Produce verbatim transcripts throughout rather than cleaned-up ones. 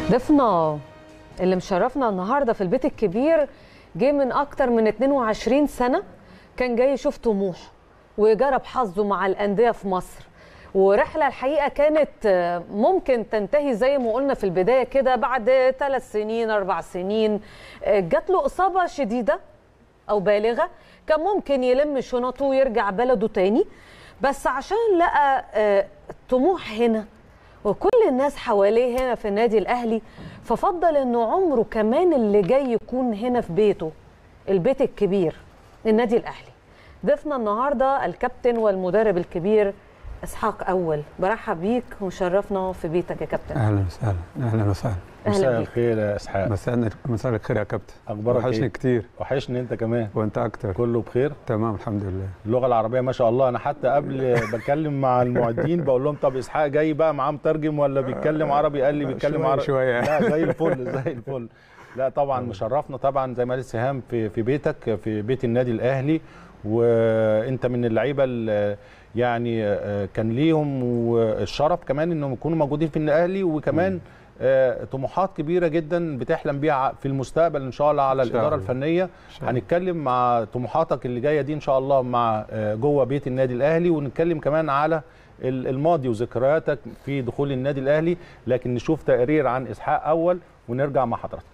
ضيفنا اللي مشرفنا النهارده في البيت الكبير جه من اكتر من اتنين وعشرين سنة، كان جاي يشوف طموح وجرب حظه مع الأندية في مصر، ورحلة الحقيقة كانت ممكن تنتهي زي ما قلنا في البداية كده بعد ثلاث سنين أربع سنين. جات له إصابة شديدة أو بالغة، كان ممكن يلم شنطه ويرجع بلده تاني، بس عشان لقى طموح هنا وكل الناس حواليه هنا في النادي الأهلي، ففضل إنه عمره كمان اللي جاي يكون هنا في بيته، البيت الكبير النادي الأهلي. ضيفنا النهارده الكابتن والمدرب الكبير إسحاق أول. برحب بيك ومشرفنا في بيتك يا كابتن. اهلا وسهلا. اهلا وسهلا. مساء الخير يا اسحاق. مساء مساء الخير يا كابتن. اخبارك؟ وحشني كتير. وحشني انت كمان. وانت اكتر. كله بخير تمام الحمد لله. اللغه العربيه ما شاء الله. انا حتى قبل بتكلم مع المعدين بقول لهم طب اسحاق جاي بقى معاه مترجم ولا بيتكلم عربي؟ قال لي بيتكلم عربي شويه. لا زي الفل زي الفل. لا طبعا مشرفنا طبعا زي ما قال سهام في في بيتك في بيت النادي الاهلي، وانت من اللعيبه يعني كان ليهم والشرف كمان انهم يكونوا موجودين في النادي الاهلي، وكمان طموحات كبيره جدا بتحلم بيها في المستقبل ان شاء الله على الاداره الفنيه. هنتكلم مع طموحاتك اللي جايه دي ان شاء الله مع جوه بيت النادي الاهلي، ونتكلم كمان على الماضي وذكرياتك في دخول النادي الاهلي، لكن نشوف تقرير عن اسحاق اول ونرجع مع حضراتكم.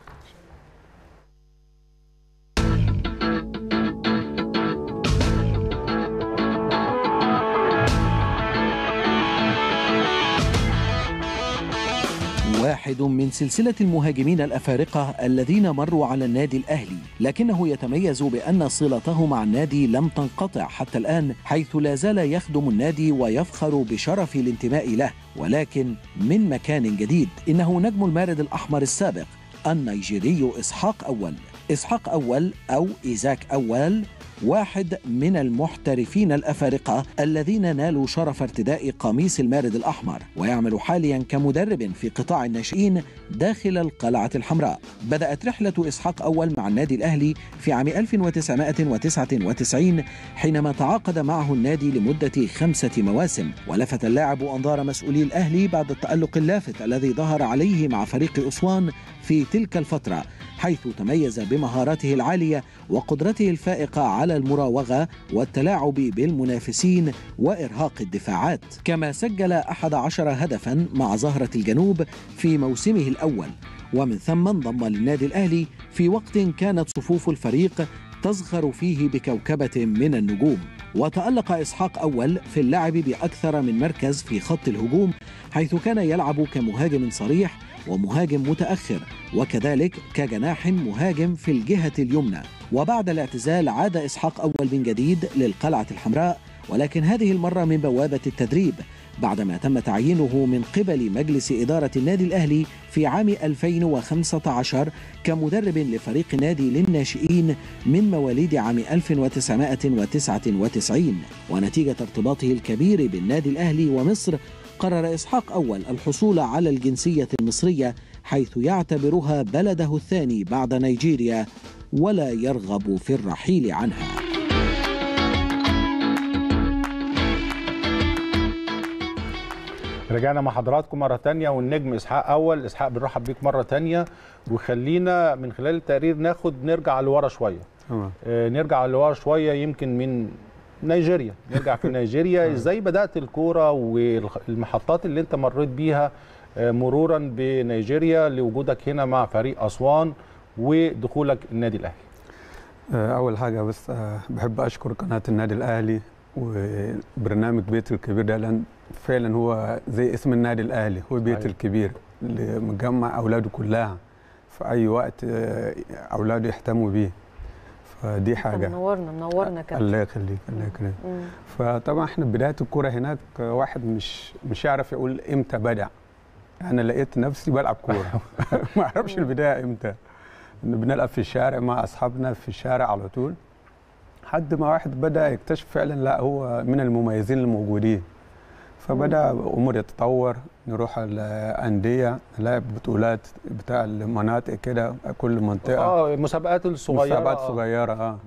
واحد من سلسلة المهاجمين الأفارقة الذين مروا على النادي الأهلي، لكنه يتميز بأن صلته مع النادي لم تنقطع حتى الآن، حيث لا زال يخدم النادي ويفخر بشرف الانتماء له، ولكن من مكان جديد. إنه نجم المارد الأحمر السابق النيجيري إسحاق أول. إسحاق أول أو إيزاك أول واحد من المحترفين الأفارقة الذين نالوا شرف ارتداء قميص المارد الأحمر، ويعمل حاليا كمدرب في قطاع الناشئين داخل القلعة الحمراء. بدأت رحلة إسحاق أول مع النادي الأهلي في عام ألف وتسعمائة وتسعة وتسعين حينما تعاقد معه النادي لمدة خمسة مواسم، ولفت اللاعب أنظار مسؤولي الأهلي بعد التألق اللافت الذي ظهر عليه مع فريق أسوان في تلك الفترة، حيث تميز بمهاراته العالية وقدرته الفائقة على المراوغة والتلاعب بالمنافسين وإرهاق الدفاعات، كما سجل أحد عشر هدفا مع زهرة الجنوب في موسمه الأول، ومن ثم انضم للنادي الأهلي في وقت كانت صفوف الفريق تزخر فيه بكوكبة من النجوم. وتألق إسحاق أول في اللعب بأكثر من مركز في خط الهجوم، حيث كان يلعب كمهاجم صريح ومهاجم متأخر، وكذلك كجناح مهاجم في الجهة اليمنى. وبعد الاعتزال عاد إسحاق أول من جديد للقلعة الحمراء، ولكن هذه المرة من بوابة التدريب، بعدما تم تعيينه من قبل مجلس إدارة النادي الأهلي في عام ألفين وخمسة عشر كمدرب لفريق نادي للناشئين من مواليد عام ألف وتسعمائة وتسعة وتسعين. ونتيجة ارتباطه الكبير بالنادي الأهلي ومصر، قرر إسحاق أول الحصول على الجنسية المصرية، حيث يعتبرها بلده الثاني بعد نيجيريا ولا يرغب في الرحيل عنها. رجعنا مع حضراتكم مرة تانية، والنجم إسحاق أول. إسحاق بنرحب بيك مرة تانية، وخلينا من خلال التقرير ناخد نرجع لورا شوية. آه نرجع لورا شوية يمكن من نيجيريا. نرجع في نيجيريا، ازاي بدأت الكورة والمحطات اللي انت مريت بيها مرورا بنيجيريا لوجودك هنا مع فريق أسوان ودخولك النادي الأهلي؟ أول حاجة بس بحب أشكر قناة النادي الأهلي وبرنامج بيت الكبير ده، لأن فعلا هو زي اسم النادي الأهلي، هو بيت الكبير اللي مجمع أولاده كلها في أي وقت أولاده يهتموا بيه. فدي حاجه منورنا منورنا كابتن. الله يخليك الله يكرمك. فطبعا احنا بدايه الكوره هناك واحد مش مش يعرف يقول امتى بدا. انا لقيت نفسي بلعب كوره ما اعرفش البدايه امتى. بنلعب في الشارع مع اصحابنا في الشارع على طول، لحد ما واحد بدا يكتشف فعلا لا هو من المميزين الموجودين، فبدا امور يتطور، نروح الانديه نلعب بطولات بتاع المناطق كده، كل منطقه اه مسابقات الصغيره مسابقات صغيره اه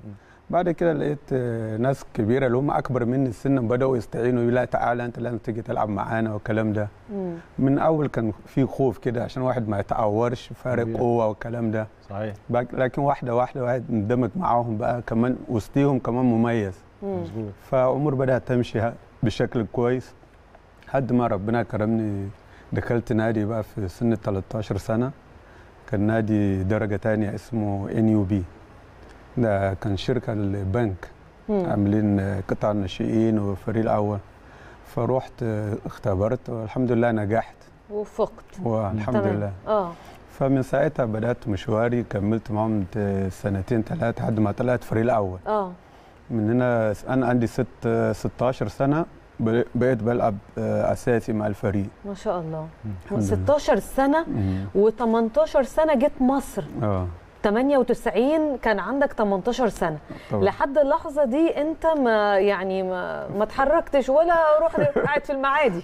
بعد كده لقيت آه، ناس كبيره اللي هم اكبر مني سنا بداوا يستعينوا يقولوا لا تعالى انت لازم تيجي تلعب معانا والكلام ده. مم. من اول كان في خوف كده عشان واحد ما يتعورش فارق طبيعي. قوه والكلام ده. صحيح. بعد- لكن واحده واحده واحد اندمج معاهم بقى كمان وسطيهم كمان مميز. مم. مظبوط. فامور بدات تمشي ه- بشكل كويس لحد ما ربنا كرمني دخلت نادي بقى في سن تلتاشر سنه. كان نادي درجه تانية اسمه ان يو بي. ده كان شركه البنك مم. عاملين قطاع الناشئين وفريق الاول. فروحت اختبرت والحمد لله نجحت وفقت. والحمد تمام. لله. اه فمن ساعتها بدات مشواري كملت معاهم سنتين ثلاثه لحد ما طلعت فريق الاول. اه من هنا انا عندي ست ستاشر سنه ب- بقيت بلعب آه، اساسي مع الفريق. ما شاء الله. الحمد لله. ستاشر سنه مم. و18 سنه جيت مصر. اه تمانية وتسعين كان عندك تمنتاشر سنه. طبعا. لحد اللحظه دي انت ما يعني ما ما اتحركتش ولا رحت قاعد في المعادي.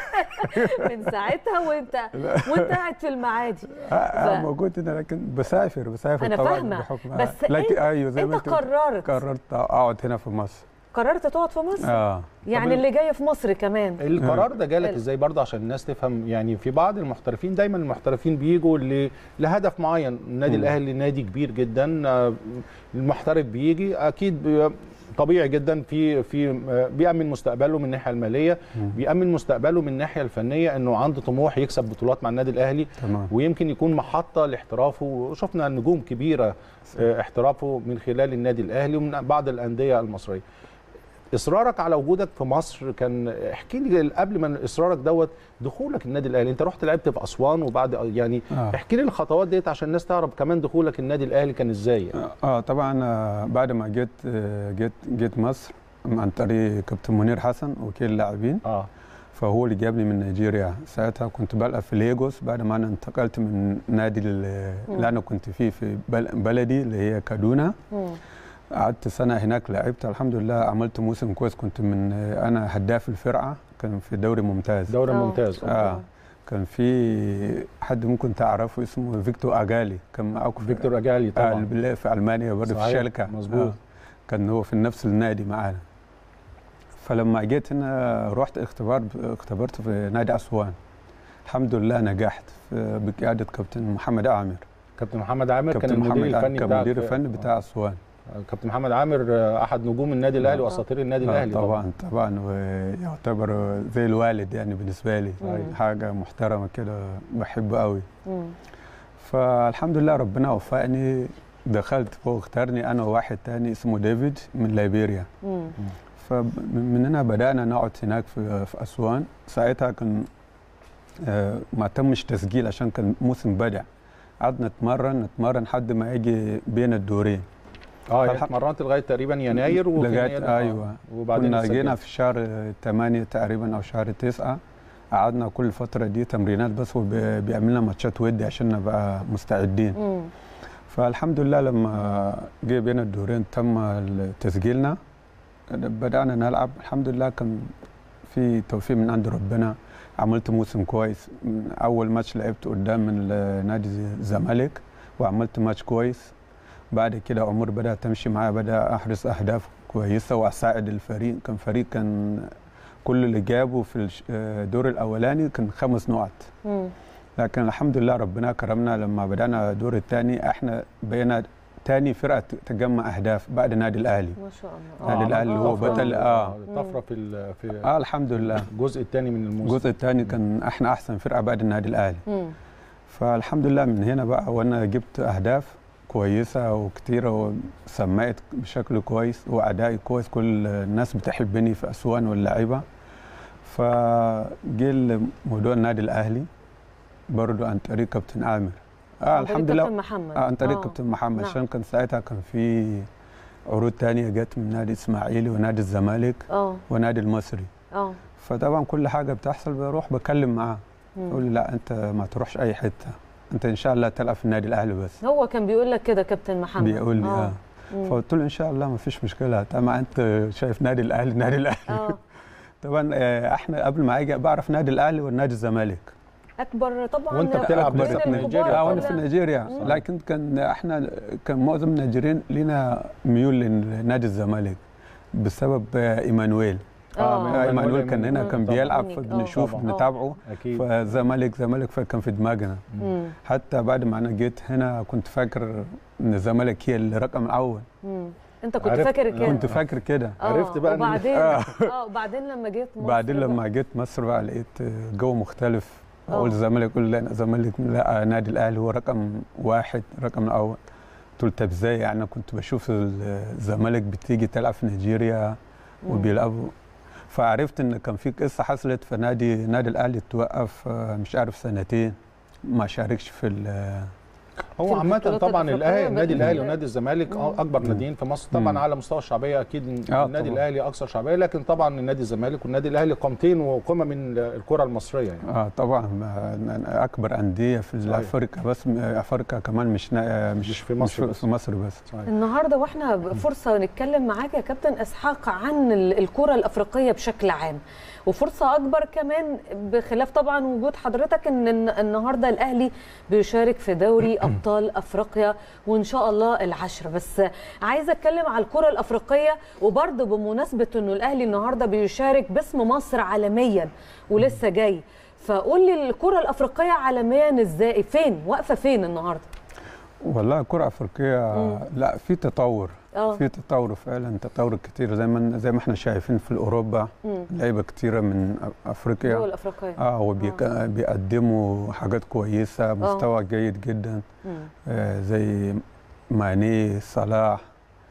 من ساعتها وانت وانت قاعد في المعادي. آه، آه، ف- موجود هنا لكن بسافر بسافر أنا طبعا فاهمة، بحكم بس لكن أنت- ايوه زي ما انت انت قررت قررت اقعد هنا في مصر. قررت تقعد في مصر. اه يعني طب اللي جاي في مصر كمان. القرار ده جالك ال- ازاي برضه عشان الناس تفهم؟ يعني في بعض المحترفين دايما المحترفين بيجوا ل- لهدف معين. النادي مم. الاهلي نادي كبير جدا، آه، المحترف بيجي اكيد بي- طبيعي جدا في في آه، بيأمن مستقبله من الناحيه الماليه، مم. بيأمن مستقبله من الناحيه الفنيه انه عنده طموح يكسب بطولات مع النادي الاهلي، تمام. ويمكن يكون محطه لاحترافه. وشفنا نجوم كبيره آه، احترافه من خلال النادي الاهلي ومن بعض الانديه المصريه. اصرارك على وجودك في مصر كان، احكي لي قبل ما اصرارك دوت دخولك النادي الاهلي. انت رحت لعبت في اسوان وبعد يعني آه. احكي لي الخطوات ديت عشان الناس تعرف كمان دخولك النادي الاهلي كان ازاي يعني. اه طبعا آه، بعد ما جيت آه، جيت جيت مصر عن طريق كابتن منير حسن وكيل اللاعبين. اه فهو اللي جابني من نيجيريا. ساعتها كنت بلعب في ليجوس بعد ما انا انتقلت من نادي ال- اللي انا كنت فيه في بل- بلدي اللي هي كادونا. مم. قعدت سنه هناك لعبت الحمد لله عملت موسم كويس. كنت من انا هداف الفرقه كان في دوري ممتاز. دوري آه. ممتاز. اه كان في حد ممكن تعرفه اسمه فيكتور اجالي كان معاكم في- فيكتور اجالي آه طبعا. اللي في المانيا برضه في صحيح. الشركه. مظبوط. آه كان هو في نفس النادي معانا. فلما جيت هنا رحت اختبار اختبرت في نادي اسوان. الحمد لله نجحت في- بقياده كابتن محمد عامر. كابتن محمد عامر كان كابتن المدير محمد عامر الفني كان بتاعك. مدير الفني بتاع اسوان. آه، كابتن محمد عامر آه، احد نجوم النادي الاهلي واساطير النادي آه الاهلي طبعا طبعا ويعتبر زي الوالد يعني بالنسبه لي. مم. حاجه محترمه كده بحبه قوي. مم. فالحمد لله ربنا وفقني دخلت فوق اختارني انا وواحد تاني اسمه ديفيد من ليبيريا. مم. فمن هنا بدانا نقعد هناك في في اسوان. ساعتها كان آه، ما تمش تسجيل عشان كان موسم بدع. قعدنا نتمرن نتمرن لحد ما يجي بين الدورين. اه يعني فالح- اتمرنت لغايه تقريبا يناير وفي لغايه يناير- آه، ايوه وبعدين كنا اتسجلت. جينا في شهر ثمانية تقريبا او شهر تسعة. قعدنا كل الفتره دي تمرينات بس وبيعملنا ماتشات ودي عشان نبقى مستعدين. مم. فالحمد لله لما جه بين الدورين تم تسجيلنا بدأنا نلعب. الحمد لله كان في توفيق من عند ربنا. عملت موسم كويس. من أول ماتش لعبت قدام من نادي الزمالك وعملت ماتش كويس. بعد كده أمور بدأت تمشي معايا. بدأ أحرز أهداف كويسة وأساعد الفريق. كان فريق كان كل اللي جابه في الش- الدور الأولاني كان خمس نقط. مم. لكن الحمد لله ربنا كرمنا لما بدأنا الدور الثاني احنا بقينا ثاني فرقة تجمع أهداف بعد النادي الأهلي. ما شاء الله. النادي الأهلي هو طفرة- بطل اه طفره في ال- في اه الحمد لله. الجزء الثاني من الموسم. الجزء الثاني كان احنا أحسن فرقة بعد النادي الأهلي. مم. فالحمد لله من هنا بقى وأنا جبت أهداف كويسة وكتيرة وسمعت بشكل كويس وأدائي كويس. كل الناس بتحبني في أسوان واللعيبة. فجي موضوع النادي الأهلي برضو عن طريق كابتن عامر. اه عن طريق الحمد لله كابتن محمد. آه عن طريق آه. كابتن محمد نعم. عشان كان ساعتها كان في عروض تانية جت من نادي اسماعيلي ونادي الزمالك اه ونادي المصري. اه فطبعا كل حاجه بتحصل بروح بكلم معاه. مم. يقول لي لا انت ما تروحش اي حته. انت ان شاء الله تلعب في النادي الاهلي بس. هو كان بيقول لك كده كابتن محمد. بيقول لي اه, مم. فقلت له ان شاء الله ما فيش مشكله. طبعا انت شايف نادي الاهلي نادي الاهلي. اه طبعا آه، احنا قبل ما اجي بعرف نادي الاهلي والنادي الزمالك. اكبر طبعا وانت بتلعب بين لسه في الكبار نيجيريا. اه وانا كلها. في نيجيريا، لكن كان احنا كان معظم النيجيريين لنا ميول لنادي الزمالك بسبب ايمانويل. اه آه، ايمانويل كان هنا كان طبعاً. بيلعب آه. فبنشوف طبعاً. بنتابعه، اكيد. فزمالك زمالك فكان في دماغنا. مم. حتى بعد ما انا جيت هنا كنت فاكر ان الزمالك هي الرقم الاول. مم. انت كنت عرفت- فاكر كده؟ كنت فاكر كده. آه، عرفت بقى إن- وبعدين آه. اه وبعدين لما جيت مصر بعدين بقى. لما جيت مصر بقى لقيت جو مختلف. آه. اقول الزمالك، يقول لا الزمالك لا، نادي الاهلي هو رقم واحد، رقم الاول. قلت طب ازاي؟ يعني انا كنت بشوف الزمالك بتيجي تلعب في نيجيريا وبيلعبوا، فعرفت ان كان في قصه حصلت في نادي نادي الاهلي توقف آه، مش عارف سنتين ما شاركش في ال- هو في عامة البطولات طبعا الأفريقية الاهلي النادي بإذن الاهلي الله. ونادي الزمالك مم. اكبر ناديين في مصر طبعا مم. على مستوى الشعبيه، اكيد آه النادي طبعاً. الاهلي اكثر شعبيه، لكن طبعا النادي الزمالك والنادي الاهلي قامتين وقمه من الكره المصريه يعني. اه طبعا ما- اكبر انديه في صحيح. افريقيا، بس م- افريقيا كمان مش نا- مش, مش في مصر مش بس. في مصر بس. صحيح. النهارده واحنا فرصه نتكلم معاك يا كابتن اسحاق عن ال- الكره الافريقيه بشكل عام، وفرصه اكبر كمان بخلاف طبعا وجود حضرتك ان الن- النهارده الاهلي بيشارك في دوري ابطال افريقيا وان شاء الله العشره. بس عايزه اتكلم على الكره الافريقيه، وبرضه بمناسبه انه الاهلي النهارده بيشارك باسم مصر عالميا ولسه جاي، فقول لي الكره الافريقيه عالميا ازاي، فين واقفه فين النهارده؟ والله الكره الافريقيه مم. لا في تطور، اه في تطور فعلا، تطور كتير زي ما زي ما احنا شايفين في اوروبا. مم. لعيبه كتيره من افريقيا دول افريقيه اه وبيقدموا حاجات كويسه، مستوى جيد جدا. مم. آه زي ماني، صلاح،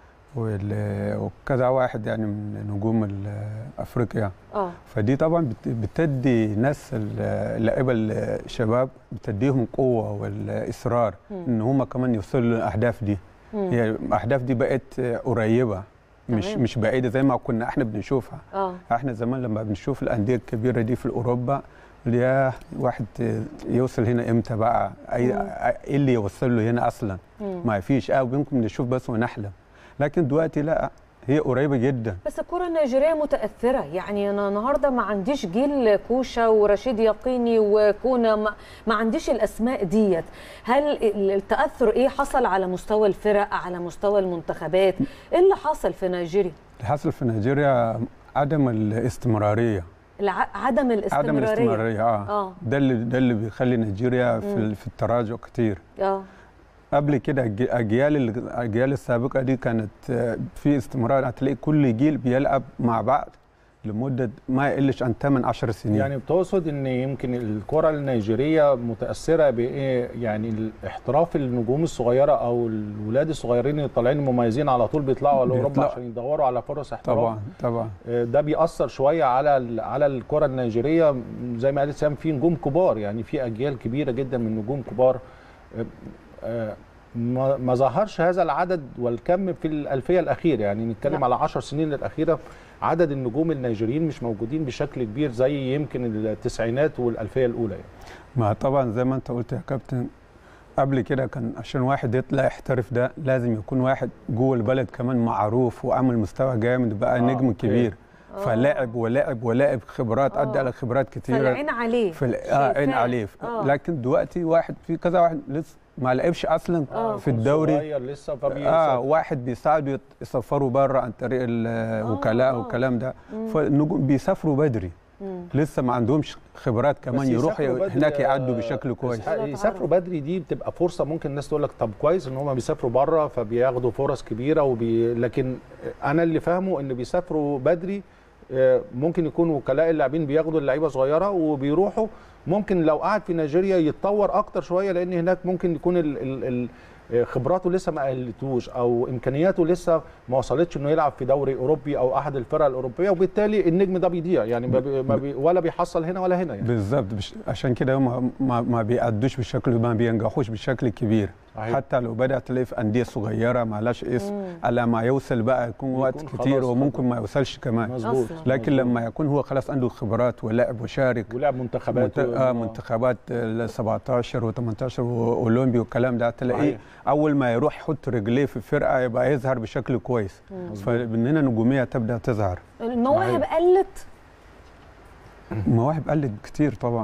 وال- وكذا واحد يعني من نجوم ال- افريقيا. اه فدي طبعا بت- بتدي ناس ال- اللعيبه الشباب، بتديهم قوه والاصرار مم. ان هم كمان يوصلوا للاهداف دي. مم. هي الاهداف دي بقت قريبه، مش تمام. مش بعيده زي ما كنا احنا بنشوفها. اه احنا زمان لما بنشوف الانديه الكبيره دي في اوروبا، يا واحد يوصل هنا امتى بقى؟ اي مم. ايه اللي يوصل له هنا اصلا؟ مم. ما فيش، اه ممكن نشوف بس ونحلم. لكن دلوقتي لا، هي قريبه جدا. بس الكرة النيجيرية متأثرة، يعني أنا النهاردة ما عنديش جيل كوشا ورشيد يقيني وكونا، ما, ما عنديش الأسماء ديت. هل التأثر إيه حصل على مستوى الفرق، على مستوى المنتخبات؟ إيه اللي حصل في نيجيريا؟ اللي حصل في نيجيريا عدم الاستمراريه. الع... عدم الاستمرارية. عدم الاستمراريه اه, آه. ده اللي ده اللي بيخلي نيجيريا في, ال- في التراجع كتير. آه. قبل كده الج- اجيال الاجيال السابقه دي كانت آه، في استمرار، هتلاقي كل جيل بيلعب مع بعض لمده ما يقلش عن ثمانية عشر سنين. يعني بتقصد ان يمكن الكره النيجيريه متاثره بايه؟ يعني الاحتراف النجوم الصغيره او الولاد الصغيرين اللي طالعين مميزين على طول بيطلعوا على اوروبا بيطلع. عشان يدوروا على فرص احتراف. طبعا طبعا آه، ده بيأثر شويه على ال- على الكره النيجيريه، زي ما قالت سام في نجوم كبار، يعني في اجيال كبيره جدا من نجوم كبار. آه، آه، ما ما ظهرش هذا العدد والكم في الألفية الأخيرة، يعني نتكلم لا. على عشر سنين الأخيرة عدد النجوم النيجيريين مش موجودين بشكل كبير زي يمكن التسعينات والألفية الأولى يعني. ما طبعا زي ما انت قلت يا كابتن، قبل كده كان عشان واحد يطلع يحترف ده لازم يكون واحد جوه البلد كمان معروف وعامل مستوى جامد، بقى آه، نجم أوكي. كبير. آه. فلاعب ولاعب ولاعب خبرات، آه. ادى على خبرات كتيره. فالعين عليه. في ال- اه عين شايفاه. عليه. آه. لكن دلوقتي واحد في كذا واحد لسه ما لعبش اصلا آه. في الدوري. صغير لسه فبي اه واحد بيساعدوا يسافروا بره عن طريق الوكلاء آه. والكلام ده، مم. فالنجوم بيسافروا بدري، مم. لسه ما عندهمش خبرات كمان يروحوا هناك يعدوا بشكل كويس. يسافروا بدري دي بتبقى فرصه، ممكن الناس تقول لك طب كويس ان هم بيسافروا بره فبياخدوا فرص كبيره وبي... لكن انا اللي فاهمه ان بيسافروا بدري آه، ممكن يكون وكلاء اللاعبين بياخدوا اللعيبه صغيره وبيروحوا، ممكن لو قعد في نيجيريا يتطور اكتر شويه لان هناك ممكن يكون ال... ال... ال... خبراته لسه ما قلتوش او امكانياته لسه ما وصلتش انه يلعب في دوري اوروبي او احد الفرق الاوروبيه، وبالتالي النجم ده بيضيع يعني ما بي ما بي ولا بيحصل هنا ولا هنا يعني. بالظبط، عشان كده هم ما, ما بيأدوش بشكل، ما بينجحوش بشكل كبير. صحيح. حتى لو بدأ تلاقي في أندية صغيرة ما لهاش اسم، على ما يوصل بقى يكون وقت كتير وممكن ما يوصلش كمان. مظبوط. لكن مزبوط. لما يكون هو خلاص عنده خبرات ولعب وشارك ولعب منتخبات منت... آه منتخبات ال سبعتاشر وثمانية عشر واولمبي والكلام ده، تلاقيه اول ما يروح يحط رجليه في الفرقه يبقى يظهر بشكل كويس. فمن هنا نجوميه تبدا تظهر. المواهب قلت؟ المواهب قلت كتير طبعا.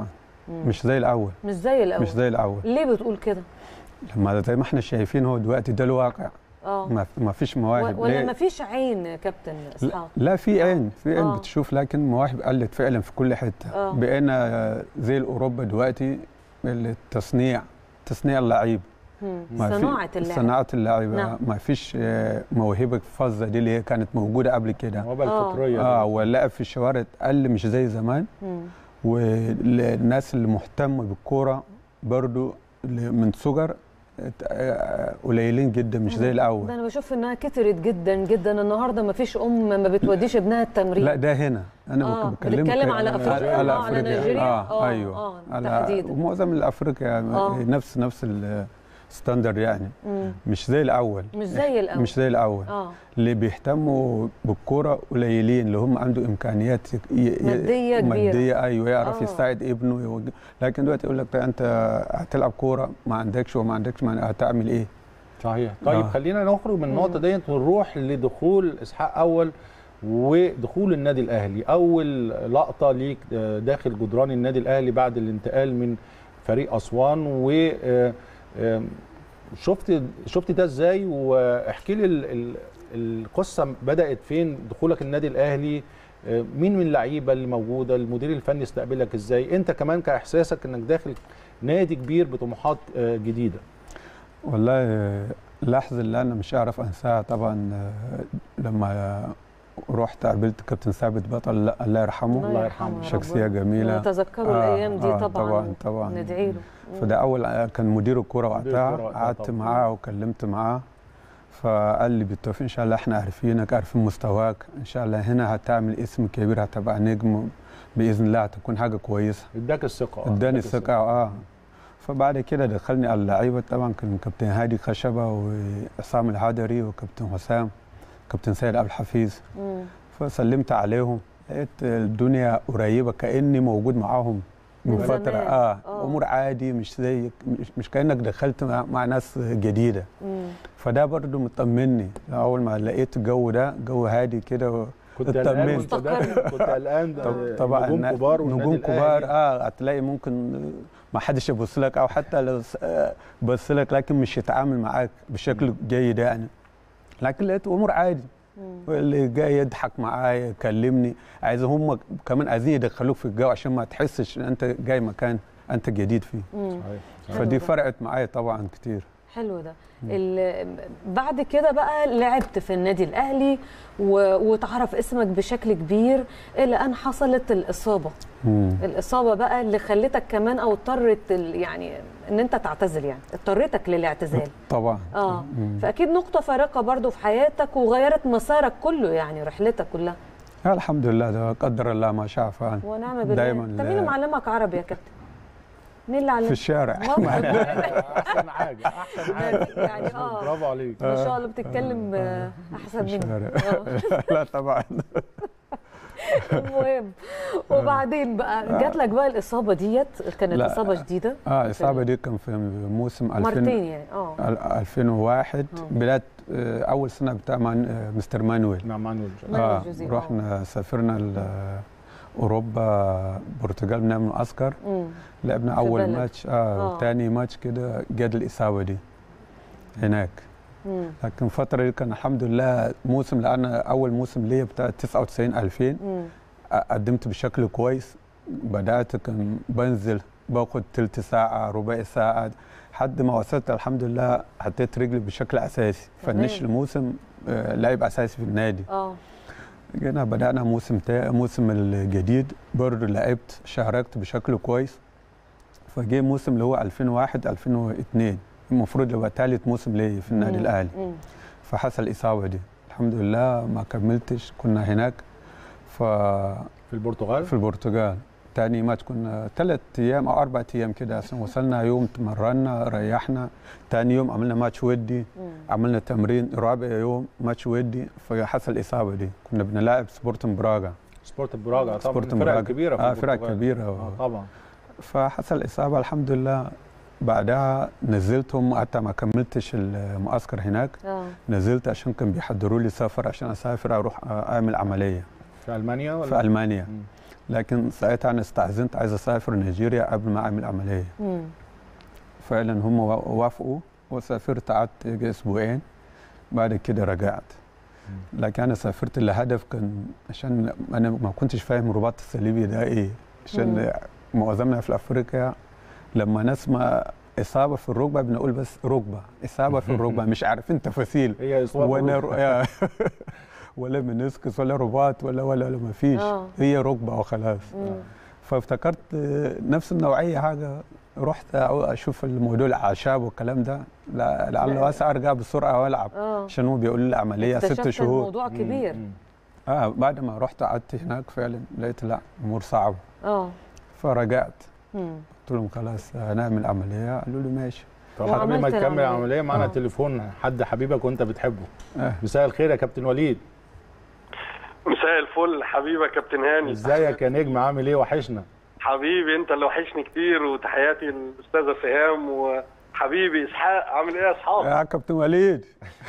مش زي الاول مش زي الاول مش زي الاول ليه بتقول كده؟ لما زي ما احنا شايفين هو دلوقتي ده الواقع. اه ما ما فيش مواهب. ولا ما فيش عين يا كابتن اسحاق؟ لا, لا في عين في عين آه. بتشوف، لكن مواهب قلت فعلا في كل حته. آه. بقينا زي اوروبا دلوقتي التصنيع تصنيع اللعيب، صناعه اللعب صناعه اللعيبه. نعم. ما فيش موهبه فظه دي اللي هي كانت موجوده قبل كده. الموهبه الفطريه اه واللاعب في الشوارع قل مش زي زمان. مم. والناس اللي مهتمه بالكوره برضو من صغر قليلين جدا مش زي الاول. ده انا بشوف انها كترت جدا جدا. النهارده ما فيش ام ما بتوديش ابنها التمرين. لا ده هنا انا آه. بكلمك بنتكلم على افريقيا، على, آه. على نيجيريا. اه, آه. ايوه آه. على تحديدا ومعظم الافريقيا آه. نفس نفس الستاندرد يعني. مم. مش زي الاول مش زي الاول مش زي الاول اه اللي بيهتموا بالكوره قليلين، اللي هم عنده امكانيات ي... ماديه كبيره ماديه ايوه يعرف آه. يساعد ابنه يوجه. لكن دلوقتي يقول لك انت هتلعب كوره ما عندكش وما عندكش ما هتعمل ايه؟ صحيح. طيب آه. خلينا نخرج من النقطه ديت ونروح لدخول اسحاق اول ودخول النادي الاهلي. اول لقطه ليك داخل جدران النادي الاهلي بعد الانتقال من فريق اسوان، و شفت شفت ده ازاي؟ واحكي لي القصه بدات فين دخولك النادي الاهلي، مين من اللعيبه اللي موجوده، المدير الفني استقبلك ازاي، انت كمان كاحساسك انك داخل نادي كبير بطموحات جديده. والله اللحظه اللي انا مش هعرف انساها طبعا لما رحت قابلت كابتن ثابت بطل الله يرحمه. الله يرحمه شخصيه جميله نتذكروا آه الايام دي. آه طبعا طبعا طبعا ندعي له. فده اول كان مدير الكوره وقتها، قعدت معاه وكلمت معاه فقال لي بالتوفيق ان شاء الله احنا عارفينك عارفين مستواك، ان شاء الله هنا هتعمل اسم كبير هتبقى نجم باذن الله، هتكون حاجه كويسه. اداك الثقه اداني الثقه اه فبعد كده دخلني على اللعيبه طبعا كان كابتن هادي خشبه وعصام الهدري وكابتن حسام كابتن سيد عبد الحفيظ. فسلمت عليهم لقيت الدنيا قريبه كاني موجود معاهم من فتره. اه, آه. امور عادي مش زي مش, مش كانك دخلت مع, مع ناس جديده. مم. فده برضو مطمني اول ما لقيت الجو ده جو هادي كده. كنت قلقان كنت قلقان طبعا نجوم كبار نجوم كبار اه هتلاقي ممكن ما حدش يبص لك او حتى لو بص لك لكن مش يتعامل معاك بشكل جيد يعني. لكن لقيت امور عادي. واللي جاي يضحك معايا يكلمني عايز هم كمان عايزين يدخلوك في الجو عشان ما تحسش ان انت جاي مكان انت جديد فيه. فدي فرقت معايا طبعا كتير. حلو ده. بعد كده بقى لعبت في النادي الاهلي وتعرف اسمك بشكل كبير الى ان حصلت الاصابه. مم. الاصابه بقى اللي خلتك كمان او اضطرت يعني ان انت تعتزل، يعني اضطرتك للاعتزال طبعا. اه مم. فاكيد نقطه فارقه برضو في حياتك وغيرت مسارك كله، يعني رحلتك كلها. الحمد لله ده قدر الله ما شاء فعل. ونعم بالله. دايما. انت مين اللي معلمك عربي يا كابتن؟ مين اللي علمك؟ في الشارع. احسن حاجه احسن حاجه يعني اه برافو عليك ما شاء الله بتتكلم احسن مني. لا طبعا. المهم وبعدين بقى جات لك بقى الاصابه ديت، كانت اصابه شديده. اه الاصابه دي كان في موسم مرتين يعني اه ألفين وواحد بدايه اول سنه بتاع مستر مانويل. مع مانويل اه رحنا سافرنا اوروبا البرتغال بنعمل معسكر. لعبنا اول ماتش اه ثاني ماتش كده جات الاصابه دي هناك. مم. لكن الفتره دي كان الحمد لله موسم، لان اول موسم ليا بتاع تسعة وتسعين ألفين قدمت بشكل كويس. بدات كان بنزل باخد ثلث ساعه ربع ساعه لحد ما وصلت الحمد لله حطيت رجلي بشكل اساسي. فنش الموسم آه لاعب اساسي في النادي. اه جينا بدانا موسم تا موسم الجديد برضه لعبت شاركت بشكل كويس. فجي موسم اللي هو ألفين وواحد ألفين واثنين المفروض يبقى ثالث موسم لي في النادي الاهلي. فحصل الاصابه دي الحمد لله ما كملتش. كنا هناك ف في البرتغال في البرتغال ثاني ماتش كنا ثلاث ايام او اربع ايام كده عشان وصلنا يوم تمرنا ريحنا. ثاني يوم عملنا ماتش ودي مم. عملنا تمرين. رابع يوم ماتش ودي فحصل الاصابه دي. كنا بنلاعب سبورتنج براغا. سبورتنج براغا طبعا فرقه كبيره في اه فرقه كبيره آه طبعا. فحصل اصابه الحمد لله. بعدها نزلتهم حتى ما كملتش المعسكر هناك. أوه. نزلت عشان كانوا بيحضروا لي سفر عشان اسافر اروح اعمل عمليه في المانيا ولا في المانيا. لكن ساعتها انا استأذنت عايز اسافر نيجيريا قبل ما اعمل عمليه. مم. فعلا هم وافقوا وسافرت، قعدت اسبوعين بعد كده رجعت. لكن انا سافرت لهدف كان عشان انا ما كنتش فاهم الرباط الصليبي ده ايه، عشان معظمنا في افريقيا لما نسمع اصابه في الركبه بنقول بس ركبه، اصابه في الركبه، مش عارفين تفاصيل هي اصابه ولا ولا منسكس ولا رباط ولا ولا ولا ما فيش، آه. هي ركبه وخلاص. فافتكرت نفس النوعيه حاجه، رحت اشوف الموضوع الاعشاب والكلام ده، لعل واسع ارجع بسرعه والعب عشان هو بيقول لي عمليه ست شهور. الموضوع كبير. مم. اه بعد ما رحت قعدت هناك فعلا لقيت لا امور صعبه. اه فرجعت. مم. قلت لهم خلاص هنعمل عمليه، قالوا لي ماشي. طب قبل ما تكمل العمليه معانا آه. تليفون حد حبيبك وانت بتحبه. آه. مساء الخير يا كابتن وليد. مساء الفل حبيبي كابتن هاني. ازيك يا نجم، عامل ايه؟ وحشنا حبيبي، انت اللي وحشني كتير، وتحياتي للاستاذه سهام وحبيبي اسحاق. عامل ايه يا اصحاب؟ يا كابتن وليد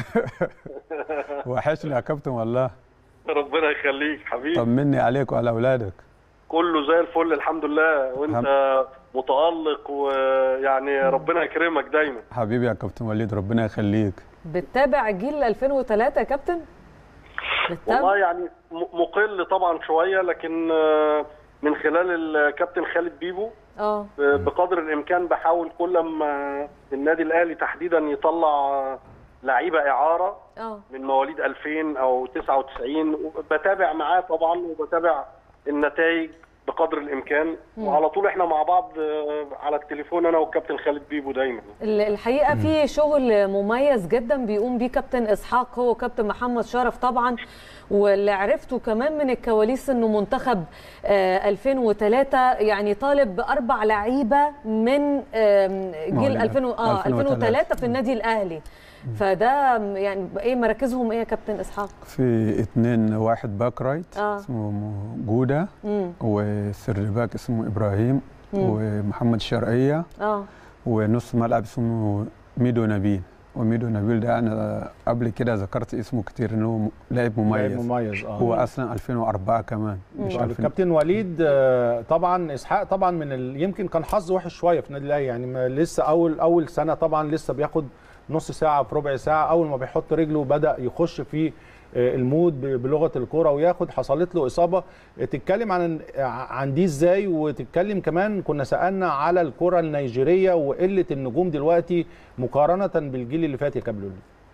وحشني يا كابتن والله. ربنا يخليك حبيبي. طمني عليك وعلى اولادك. كله زي الفل الحمد لله، وانت هم. متالق ويعني ربنا يكرمك دايما. حبيبي يا كابتن وليد ربنا يخليك. بتتابع جيل ألفين وثلاثة يا كابتن؟ بتتابع؟ والله يعني مقل طبعا شويه، لكن من خلال الكابتن خالد بيبو اه بقدر الامكان بحاول كل ما النادي الاهلي تحديدا يطلع لعيبه اعاره اه من مواليد ألفين او تسعة وتسعين، بتابع معاه طبعا وبتابع النتائج بقدر الامكان. مم. وعلى طول احنا مع بعض على التليفون انا والكابتن خالد بيبو دايما. الحقيقه في شغل مميز جدا بيقوم بيه كابتن اسحاق هو وكابتن محمد شرف طبعا، واللي عرفته كمان من الكواليس انه منتخب ألفين وثلاثة يعني طالب باربع لعيبه من جيل ألفين وثلاثة في النادي الاهلي. فده يعني ايه مراكزهم ايه يا كابتن اسحاق؟ في اثنين، واحد باك رايت آه. اسمه جوده، وسير باك اسمه ابراهيم، مم. ومحمد شرقيه اه ونص ملعب اسمه ميدو نبيل. وميدو نبيل ده انا قبل كده ذكرت اسمه كتير انه لاعب مميز. لاعب مميز اه هو اصلا ألفين وأربعة كمان. مش كابتن وليد طبعا اسحاق طبعا من ال... يمكن كان حظ وحش شويه في النادي الاهلي، يعني لسه اول اول سنه طبعا لسه بياخد نص ساعه في ربع ساعه، اول ما بيحط رجله بدا يخش في المود بلغه الكوره وياخد، حصلت له اصابه. تتكلم عن عن دي ازاي، وتتكلم كمان كنا سالنا على الكره النيجيريه وقله النجوم دلوقتي مقارنه بالجيل اللي فات يا كابتن.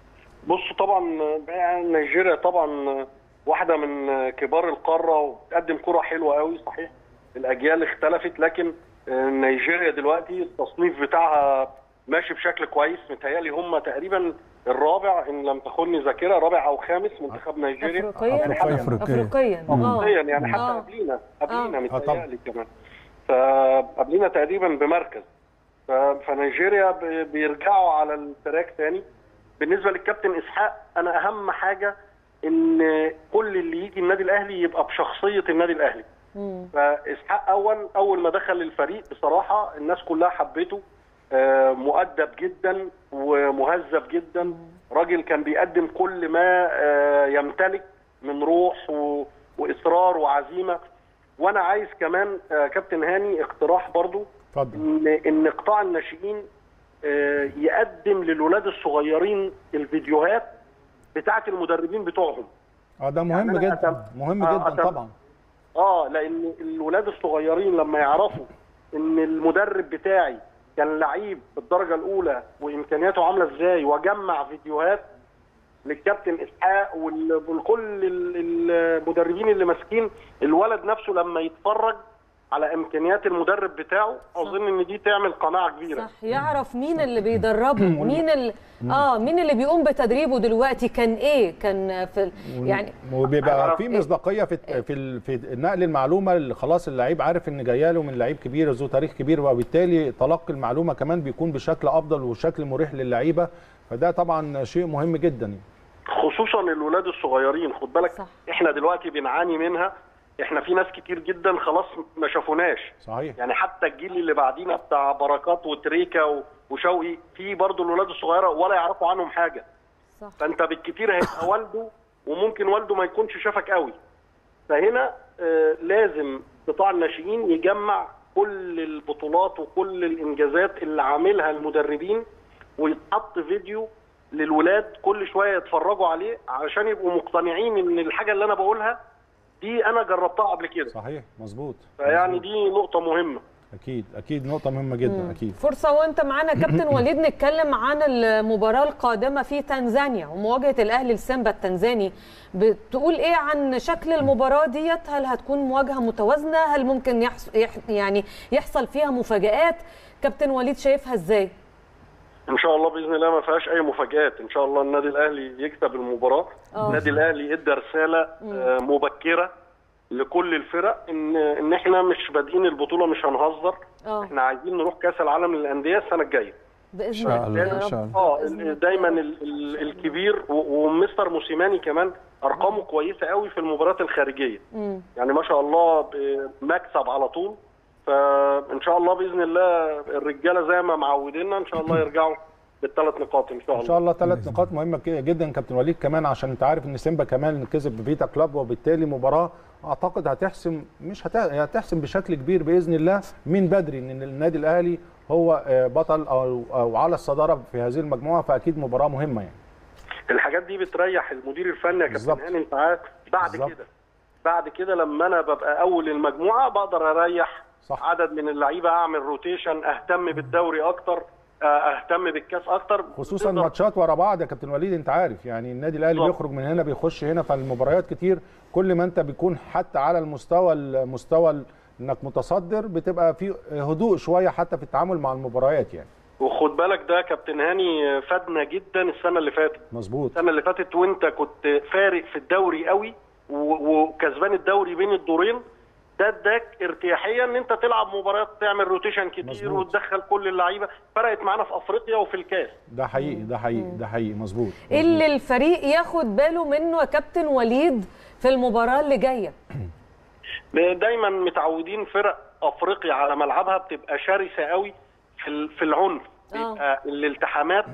بص طبعا نيجيريا طبعا واحده من كبار القاره وبتقدم كره حلوه قوي، صحيح الاجيال اختلفت، لكن نيجيريا دلوقتي التصنيف بتاعها ماشي بشكل كويس. متهيألي هم تقريبا الرابع ان لم تخني ذاكره، رابع او خامس منتخب نيجيريا افريقيا افريقيا افريقيا يعني حتى آه. قبلينا قبلينا متهيألي كمان، فقبلينا تقريبا بمركز. فنيجيريا بيرجعوا على التراك ثاني. بالنسبه للكابتن اسحاق، انا اهم حاجه ان كل اللي يجي النادي الاهلي يبقى بشخصيه النادي الاهلي. مم. فاسحاق اول اول ما دخل الفريق بصراحه الناس كلها حبته، مؤدب جدا ومهذب جدا، راجل كان بيقدم كل ما يمتلك من روح واصرار وعزيمه. وانا عايز كمان كابتن هاني اقتراح برضو، ان ان قطاع الناشئين يقدم للولاد الصغيرين الفيديوهات بتاعه المدربين بتوعهم. اه ده مهم يعني جدا أتم... مهم جدا أتم... طبعا. اه لان الولاد الصغيرين لما يعرفوا ان المدرب بتاعي كان لعيب بالدرجه الاولى وامكانياته عامله ازاي، واجمع فيديوهات للكابتن اسحاق وكل المدربين اللي ماسكين، الولد نفسه لما يتفرج على امكانيات المدرب بتاعه اظن ان دي تعمل قناعه كبيره. صح، يعرف مين اللي بيدربه، مين اللي اه مين اللي بيقوم بتدريبه دلوقتي، كان ايه كان في يعني، وبيبقى في مصداقيه في في في نقل المعلومه اللي خلاص اللعيب عارف ان جايه له من لعيب كبير ذو تاريخ كبير، وبالتالي تلقي المعلومه كمان بيكون بشكل افضل وشكل مريح للعيبه. فده طبعا شيء مهم جدا خصوصا الولاد الصغيرين. خد بالك صح. احنا دلوقتي بنعاني منها، احنا في ناس كتير جدا خلاص ما شافوناش. صحيح. يعني حتى الجيل اللي بعدينا بتاع بركات وتريكا وشوقي، في برضه الولاد الصغيره ولا يعرفوا عنهم حاجه. صح. فانت بالكتير هيبقى والده، وممكن والده ما يكونش شافك قوي. فهنا آه لازم قطاع الناشئين يجمع كل البطولات وكل الانجازات اللي عاملها المدربين، ويتحط فيديو للولاد كل شويه يتفرجوا عليه علشان يبقوا مقتنعين ان الحاجه اللي انا بقولها دي انا جربتها قبل كده. صحيح، مظبوط. فيعني دي نقطه مهمه. اكيد اكيد نقطه مهمه جدا. اكيد فرصه وانت معانا كابتن وليد نتكلم عن المباراه القادمه في تنزانيا ومواجهه الاهلي السيمبا التنزاني. بتقول ايه عن شكل المباراه ديت؟ هل هتكون مواجهه متوازنه؟ هل ممكن يحص... يح... يعني يحصل فيها مفاجآت؟ كابتن وليد شايفها ازاي؟ ان شاء الله باذن الله ما فيهاش اي مفاجآت. ان شاء الله النادي الاهلي يكسب المباراه. أوه. النادي الاهلي ادى رساله مبكره لكل الفرق ان ان احنا مش بادئين البطوله مش هنهزر. أوه. احنا عايزين نروح كاس العالم للانديه السنه الجايه باذن الله. ان شاء الله. اه دايما ال ال الكبير ومستر موسيماني كمان ارقامه كويسه قوي في المباريات الخارجيه. مم. يعني ما شاء الله مكسب على طول. فان شاء الله باذن الله الرجاله زي ما معودينا ان شاء الله يرجعوا بالثلاث نقاط ان شاء الله. ان شاء الله ثلاث نقاط مهمه جدا كابتن وليد، كمان عشان انت عارف ان سيمبا كمان كسب بفيتا كلاب، وبالتالي مباراه اعتقد هتحسم مش هتحسم بشكل كبير باذن الله من بدري ان النادي الاهلي هو بطل او او على الصداره في هذه المجموعه، فاكيد مباراه مهمه يعني. الحاجات دي بتريح المدير الفني يا كابتن هاني. انت عارف بعد بالزبط. كده بعد كده لما انا ببقى اول المجموعه بقدر اريح صح. عدد من اللعيبه، اعمل روتيشن، اهتم بالدوري اكتر، اهتم بالكاس اكتر، خصوصا ماتشات ورا بعض يا كابتن وليد. انت عارف يعني النادي الاهلي بالزبط. بيخرج من هنا بيخش هنا، فالمباريات كتير. كل ما انت بيكون حتى على المستوى المستوى انك متصدر بتبقى في هدوء شويه حتى في التعامل مع المباريات يعني. وخد بالك ده كابتن هاني فادنا جدا السنه اللي فاتت. مظبوط. السنه اللي فاتت وانت كنت فارق في الدوري قوي وكسبان الدوري بين الدورين، ده اداك ارتياحيه ان انت تلعب مباريات، تعمل روتيشن كتير مزبوط. وتدخل كل اللعيبه. فرقت معانا في افريقيا وفي الكاس. ده حقيقي ده حقيقي ده حقيقي مظبوط. ايه اللي الفريق ياخد باله منه يا كابتن وليد في المباراه اللي جايه؟ دايما متعودين فرق افريقيا على ملعبها بتبقى شرسه قوي في في العنف، بيبقى الالتحامات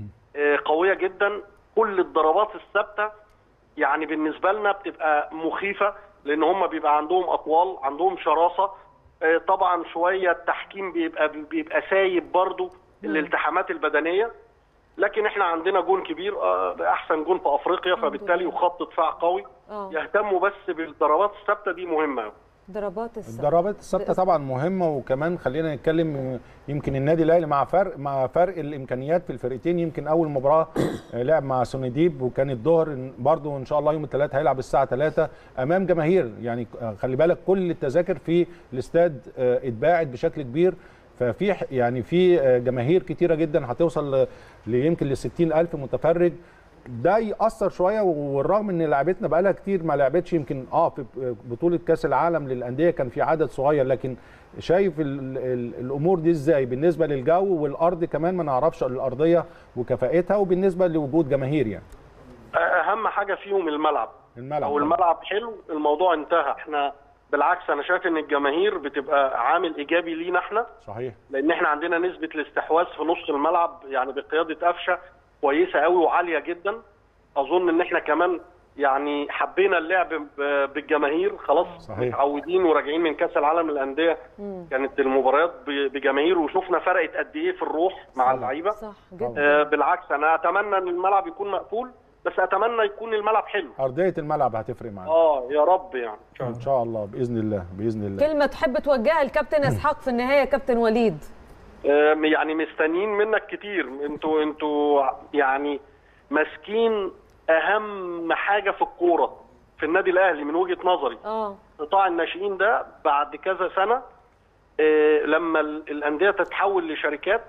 قويه جدا. كل الضربات الثابته يعني بالنسبه لنا بتبقى مخيفه، لان هم بيبقى عندهم اطوال، عندهم شراسه. طبعا شويه التحكيم بيبقى بيبقى سايب برضو الالتحامات البدنيه، لكن احنا عندنا جون كبير، احسن جون في افريقيا، فبالتالي وخط دفاع قوي. يهتموا بس بالضربات الثابته دي مهمه. ضربات الثابته الضربات الثابته طبعا مهمه. وكمان خلينا نتكلم، يمكن النادي الاهلي مع فرق مع فرق الامكانيات في الفرقتين، يمكن اول مباراه لعب مع سونيديب وكان الظهر برضو، ان شاء الله يوم الثلاث هيلعب الساعه ثلاثة امام جماهير. يعني خلي بالك كل التذاكر في الاستاد اتباعت بشكل كبير، ففي يعني في جماهير كتيره جدا هتوصل يمكن ل ستين ألف متفرج. ده يأثر شويه، والرغم ان لعبتنا بقى لها كتير ما لعبتش، يمكن اه في بطوله كاس العالم للانديه كان في عدد صغير، لكن شايف ال ال الامور دي ازاي بالنسبه للجو والارض كمان؟ ما نعرفش الارضيه وكفاءتها، وبالنسبه لوجود جماهير يعني. اهم حاجه فيهم الملعب. الملعب او الملعب حلو الموضوع انتهى. احنا بالعكس انا شايف ان الجماهير بتبقى عامل ايجابي لينا احنا. صحيح. لان احنا عندنا نسبه الاستحواذ في نص الملعب يعني بقياده قفشه كويسه قوي وعاليه جدا. اظن ان احنا كمان يعني حبينا اللعب بالجماهير خلاص. صحيح. متعودين وراجعين من كاس العالم للانديه كانت المباريات بجماهير، وشفنا فرقت قد ايه في الروح مع اللعيبه. صح جدا. آه بالعكس انا اتمنى ان الملعب يكون مقفول، بس اتمنى يكون الملعب حلو. ارضيه الملعب هتفرق معانا. اه يا رب يعني ان شاء الله. ان شاء الله باذن الله باذن الله. كلمه تحب توجهها لكابتن اسحاق في النهايه يا كابتن وليد؟ آه يعني مستنيين منك كتير. انتوا انتوا يعني ماسكين اهم حاجه في الكوره في النادي الاهلي من وجهه نظري. اه قطاع الناشئين ده بعد كذا سنه آه لما الانديه تتحول لشركات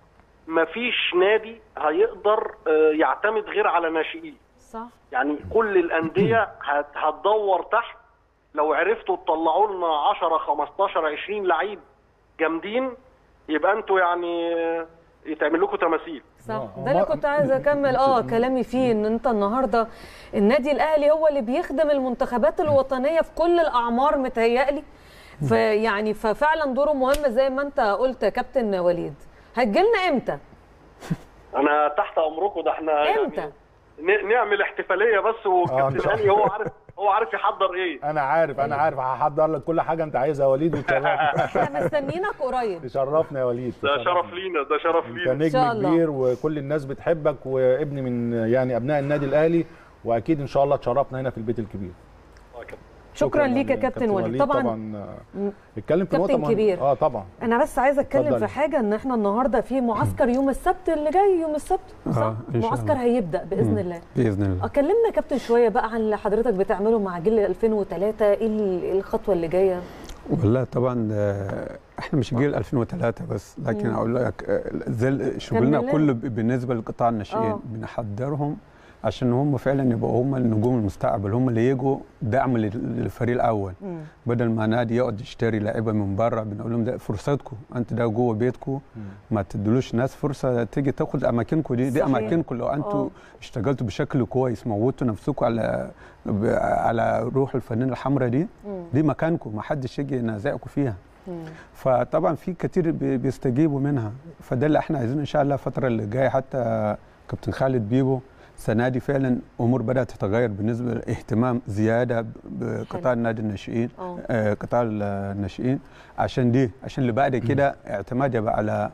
مفيش نادي هيقدر آه يعتمد غير على ناشئين. صح. يعني كل الانديه هتدور تحت. لو عرفتوا تطلعوا لنا عشرة خمستاشر عشرين لعيب جامدين يبقى انتوا يعني يتعمل لكم تماثيل. صح. ده اللي كنت عايزه اكمل اه كلامي فيه، ان انت النهارده النادي الاهلي هو اللي بيخدم المنتخبات الوطنيه في كل الاعمار متهيألي. فيعني ففعلا دوره مهم زي ما انت قلت يا كابتن وليد. هتجيلنا امتى؟ انا تحت امركم. ده احنا امتى؟ يعني نعمل احتفاليه بس، وكابتن هاني هو عارف هو عارف يحضر ايه. انا عارف انا عارف هحضر لك كل حاجه انت عايزها يا وليد وتشرفنا. احنا مستنيينك قريب. تشرفنا يا وليد. ده شرف لينا، ده شرف لينا. انت نجم كبير وكل الناس بتحبك، وابن من يعني ابناء النادي الاهلي، واكيد ان شاء الله تشرفنا هنا في البيت الكبير. شكرا ليك يا كابتن وليد. طبعا طبعا اتكلم في نقطه كابتن كبير. اه طبعا. انا بس عايزه اتكلم في حاجه، ان احنا النهارده في معسكر يوم السبت اللي جاي، يوم السبت صح؟ آه معسكر هيبدا باذن الله. باذن الله. كلمنا كابتن شويه بقى عن اللي حضرتك بتعمله مع جيل ألفين وثلاثة، ايه الخطوه اللي جايه؟ والله طبعا احنا مش جيل ألفين وثلاثة بس، لكن اقول لك زي شغلنا كله بالنسبه لقطاع الناشئين بنحضرهم عشان هم فعلا يبقوا هم النجوم المستقبل، هم اللي يجوا دعم للفريق الاول. مم. بدل ما نادي يقعد يشتري لعيبه من بره، بنقول لهم ده فرصتكم، انت ده جوه بيتكم، ما تدلوش ناس فرصه تيجي تاخد اماكنكم دي. دي اماكنكم لو انتوا اشتغلتوا بشكل كويس، موتوا نفسكم على على روح الفنانه الحمراء دي. مم. دي مكانكم، ما حدش يجي ينازعكم فيها. مم. فطبعا في كتير بيستجيبوا منها، فده اللي احنا عايزين ان شاء الله الفتره اللي جايه. حتى كابتن خالد بيبو السنه دي فعلا امور بدات تتغير بالنسبه لاهتمام زياده بقطاع النادي الناشئين، آه قطاع الناشئين، عشان دي عشان اللي بعد كده اعتماد يبقى على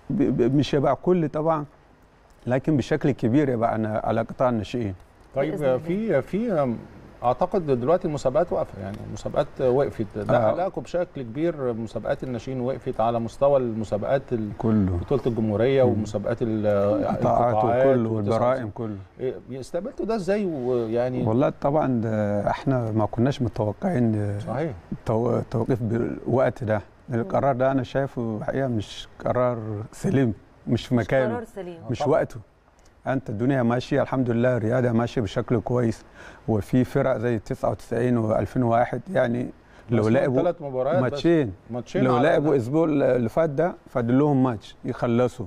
مش يبقى كل طبعا، لكن بشكل كبير يبقى على قطاع الناشئين. طيب في في اعتقد دلوقتي المسابقات واقفه، يعني المسابقات وقفت، ده قلقكم آه. بشكل كبير. مسابقات الناشئين وقفت على مستوى المسابقات كله، بطوله الجمهوريه ومسابقات القطاعات وكله والبرائم كله. استقبلتوا ده ازاي؟ ويعني والله طبعا احنا ما كناش متوقعين صحيح توقيف بالوقت ده. القرار ده انا شايفه الحقيقه مش قرار سليم، مش في مكانه، مش قرار سليم، مش طبعا. وقته. انت الدنيا ماشيه الحمد لله، الرياضه ماشيه بشكل كويس، وفي فرق زي تسعة وتسعين وألفين وواحد يعني لو لعبوا ثلاث مباريات ماتشين ماتشين لو لعبوا الاسبوع اللي فات ده فاضل لهم ماتش يخلصوا.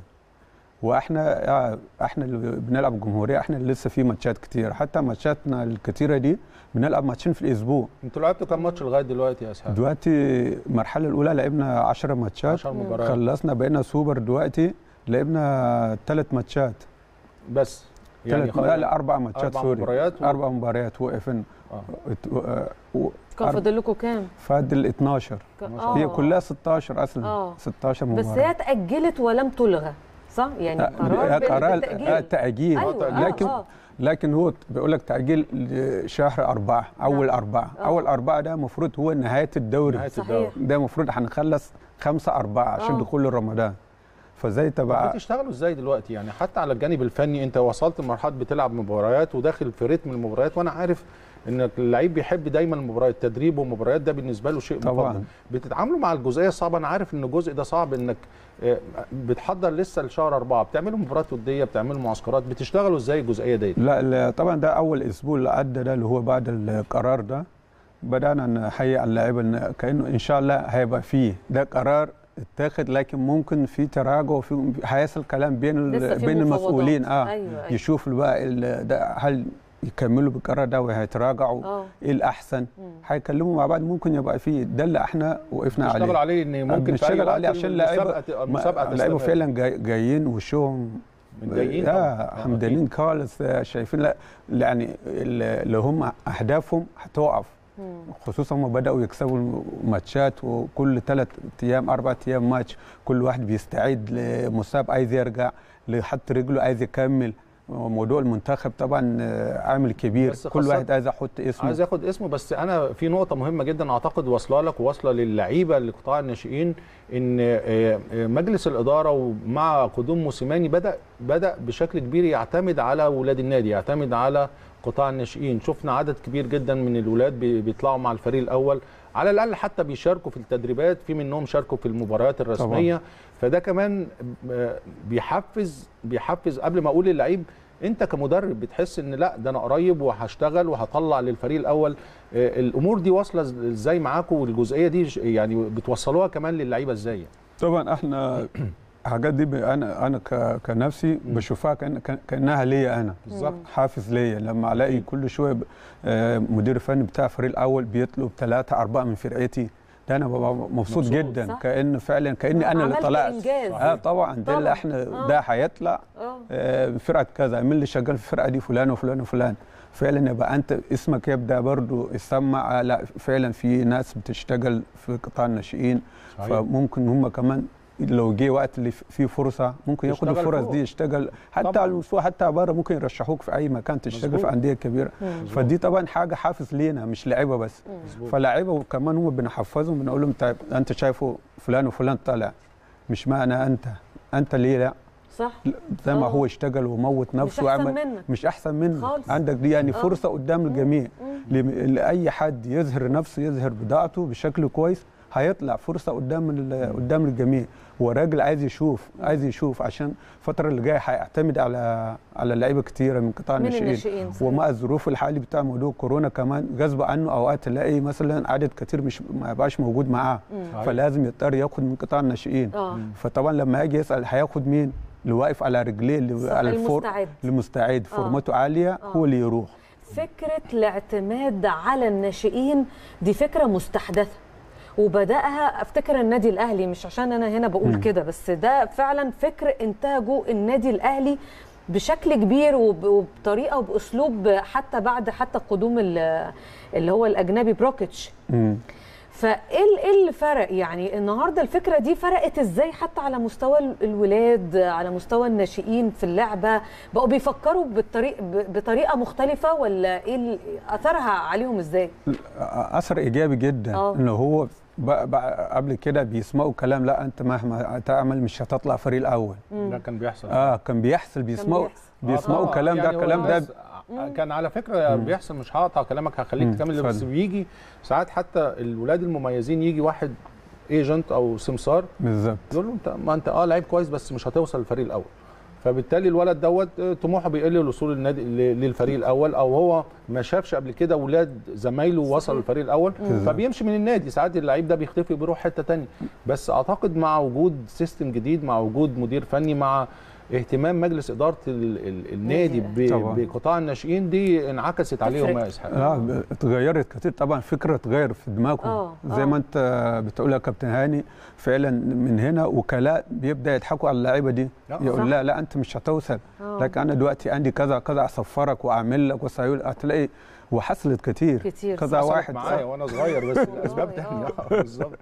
واحنا احنا اللي بنلعب الجمهوريه احنا اللي لسه في ماتشات كتير، حتى ماتشاتنا الكتيره دي بنلعب ماتشين في الاسبوع. انتوا لعبتوا كام ماتش لغايه دلوقتي يا اسحاق؟ دلوقتي المرحله الاولى لعبنا عشرة ماتشات، عشرة مباريات، خلصنا بقينا سوبر. دلوقتي لعبنا ثلاث ماتشات بس يعني لا لا اربع ماتشات أربع سوري مباريات و... اربع مباريات وقفن. اه و... كان فاضل لكم كام؟ فاضل اتناشر. آه. هي كلها ستاشر اصلا. آه. ستاشر مباراه، بس هي اتاجلت ولم تلغى صح؟ يعني قرار قرار تاجيل. أيوة. لكن آه. لكن هو بيقول لك تاجيل لشهر أربعة، اول نعم. أربعة آه. اول أربعة ده المفروض هو نهايه الدوري، نهايه الدوري ده المفروض هنخلص خمسة أربعة عشان آه. دخول رمضان. فازاي تبقى بتشتغلوا ازاي دلوقتي؟ يعني حتى على الجانب الفني انت وصلت لمرحله بتلعب مباريات وداخل في رتم المباريات، وانا عارف ان اللعيب بيحب دايما المباريات، التدريب والمباريات ده بالنسبه له شيء مفضل. بتتعاملوا مع الجزئيه الصعبه، انا عارف ان الجزء ده صعب، انك بتحضر لسه لشهر أربعة، بتعملوا مباريات وديه، بتعملوا معسكرات، بتشتغلوا ازاي الجزئيه دي؟ لا, لا طبعا ده اول اسبوع اللي عدى ده اللي هو بعد القرار ده بدانا نهيئ اللعيبه كانه ان شاء الله هيبقى فيه ده قرار اتاخد، لكن ممكن في تراجع وفي هيحصل كلام بين بين المسؤولين اه أيوة أيوة. يشوفوا بقى ده هل يكملوا بالقرار ده وهيتراجعوا آه. ايه الاحسن، هيكلموا مع بعض، ممكن يبقى فيه ده اللي احنا وقفنا عليه نشتغل عليه ان ممكن نشتغل عليه عشان اللعيبه المسابقه اللعيبه فعلا جاي جايين وشهم متضايقين اه حمدانين خالص، شايفين لا يعني اللي هم اهدافهم هتوقف، خصوصا هم بداوا يكسبوا الماتشات وكل ثلاث ايام اربع ايام ماتش، كل واحد بيستعد لمسابقه عايز يرجع لحط رجله عايز يكمل. موضوع المنتخب طبعا عامل كبير، كل واحد عايز يحط اسمه عايز ياخد اسمه. بس انا في نقطه مهمه جدا اعتقد واصله لك وواصله للعيبه لقطاع الناشئين، ان مجلس الاداره ومع قدوم موسيماني بدا بدا بشكل كبير يعتمد على اولاد النادي، يعتمد على قطاع الناشئين. شفنا عدد كبير جدا من الولاد بيطلعوا مع الفريق الاول، على الاقل حتى بيشاركوا في التدريبات، في منهم شاركوا في المباريات الرسميه طبعا. فده كمان بيحفز بيحفز قبل ما اقول للعيب انت كمدرب بتحس ان لا ده انا قريب وهشتغل وهطلع للفريق الاول. الامور دي واصله ازاي معاكم، والجزئيه دي يعني بتوصلوها كمان للعيبه ازاي؟ طبعا احنا الحاجات دي انا انا كنفسي بشوفها كانها ليا انا بالظبط، حافز ليا لما الاقي كل شويه مدير فني بتاع الفريق الاول بيطلب ثلاثه اربعه من فرقتي ده انا ببقى مبسوط, مبسوط جدا، صح؟ كأن فعلا كأني انا اللي طلعت. إنجاز. اه طبعا ده اللي احنا آه. ده هيطلع آه فرقه كذا، مين اللي شغال في الفرقه دي؟ فلان وفلان وفلان. فعلا يبقى انت اسمك يبدا برضو يسمع، لا فعلا في ناس بتشتغل في قطاع الناشئين، فممكن هم كمان لو جه وقت اللي فيه فرصه ممكن ياخد الفرص دي يشتغل حتى طبعا. على المستوى حتى بره ممكن يرشحوك في اي مكان تشتغل مزبوط. في انديه كبيره. مزبوط. فدي طبعا حاجه حافز لينا مش لعيبه بس، فلاعيبه وكمان هم بنحفزهم بنقول لهم طيب انت شايفه فلان وفلان طالع، مش معنى انت انت ليه لا صح زي ما هو اشتغل وموت نفسه وعمل مش احسن منه عندك دي يعني أوه. فرصه قدام الجميع لاي حد يظهر نفسه يظهر بضاعته بشكل كويس، هيطلع فرصه قدام قدام الجميع. والراجل عايز يشوف عايز يشوف عشان الفتره اللي جايه هيعتمد على على لعيبه كتيره من قطاع الناشئين، ومع الظروف الحالي بتاع موضوع كورونا كمان غصب عنه اوقات تلاقي مثلا عدد كتير مش ما يبقاش موجود معاه، فلازم يضطر ياخد من قطاع الناشئين. فطبعا لما يجي يسال هياخد مين؟ اللي واقف على رجليه اللي على الفور المستعد فورمته آه. عاليه آه. هو اللي يروح. فكره الاعتماد على الناشئين دي فكره مستحدثه وبداها افتكر النادي الاهلي، مش عشان انا هنا بقول كده بس ده فعلا فكر انتاجه النادي الاهلي بشكل كبير وبطريقه وباسلوب حتى بعد حتى قدوم اللي هو الاجنبي بروكيتش. فايه ايه اللي فرق يعني النهارده الفكره دي فرقت ازاي حتى على مستوى الولاد على مستوى الناشئين في اللعبه؟ بقوا بيفكروا بالطريق بطريقه مختلفه ولا ايه اثرها عليهم ازاي؟ اثر ايجابي جدا أوه. انه هو بقى بقى قبل كده بيسمعوا كلام لا انت مهما تعمل مش هتطلع فريق الاول. ده كان بيحصل اه كان بيحصل بيسمعوا بيسمعوا آه كلام يعني ده كلام ده كان على فكره مم. بيحصل. مش هقطع كلامك هخليك تكمل، بس بيجي ساعات حتى الولاد المميزين يجي واحد ايجنت او سمسار بالظبط يقول له انت ما انت اه لعيب كويس بس مش هتوصل للفريق الاول، فبالتالي الولد دوت طموحه بيقل للوصول النادي للفريق الاول، او هو ما شافش قبل كده ولاد زمايله وصلوا للفريق الاول فبيمشي من النادي. ساعات اللعيب ده بيختفي وبيروح حته ثانيه. بس اعتقد مع وجود سيستم جديد، مع وجود مدير فني، مع اهتمام مجلس اداره النادي بقطاع الناشئين دي انعكست عليهم يا اسحاق. اه اتغيرت كتير طبعا، فكره اتغير في دماغهم زي أوه. ما انت بتقول يا كابتن هاني فعلا من هنا وكلاء بيبدا يضحكوا على اللعيبه دي يقول لا لا انت مش هتوصل، لكن انا دلوقتي عندي كذا كذا اصفرك واعمل لك وسهيل هتلاقي وحصلت كتير كتير كذا واحد معايا وانا صغير بس الاسباب ثانيه بالظبط.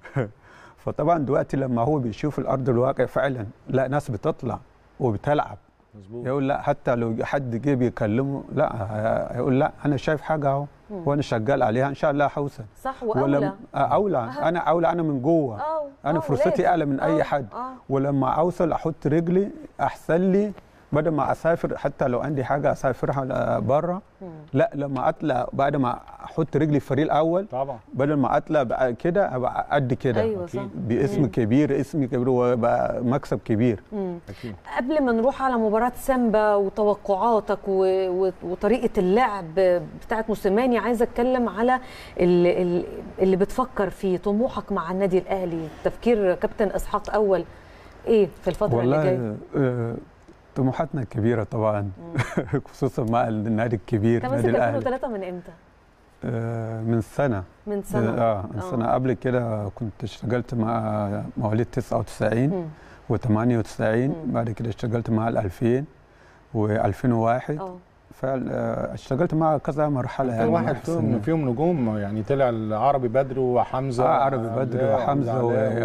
فطبعا دلوقتي لما هو بيشوف الارض الواقع فعلا لا ناس بتطلع وبتلعب مظبوط، يقول لا حتى لو حد جه بيكلمه لا هيقول لا انا شايف حاجه اهو وانا شغال عليها ان شاء الله هوصل. صح واولى اولى أه. انا اولى انا من جوه انا فرصتي اعلى من اي حد أوه. ولما اوصل احط رجلي احسن لي بدل ما اسافر حتى لو عندي حاجه اسافرها بره، لا لما اطلع بعد ما احط رجلي في الفريق الاول طبعا بدل ما اطلع كده ابقى قد كده أيوة باسم مم. كبير اسم كبير وبقى مكسب كبير. أكيد. قبل ما نروح على مباراه سامبا وتوقعاتك و... وطريقه اللعب بتاعه موسيماني، عايزه اتكلم على اللي, اللي بتفكر فيه طموحك مع النادي الاهلي. تفكير كابتن اسحاق اول ايه في الفتره اللي جايه؟ آه طموحاتنا الكبيره طبعا خصوصا مع النادي الكبير النادي الاهلي. ألفين وثلاثة من امتى؟ آه من سنه من سنه اه من أوه. سنه. قبل كده كنت اشتغلت مع مواليد تسعة وتسعين وثمانية وتسعين، بعد كده اشتغلت مع الألفين وألفين وواحد فاشتغلت مع كذا مرحله يعني واحد فيهم فيهم نجوم يعني طلع العربي بدر وحمزه آه عربي بدر وحمزه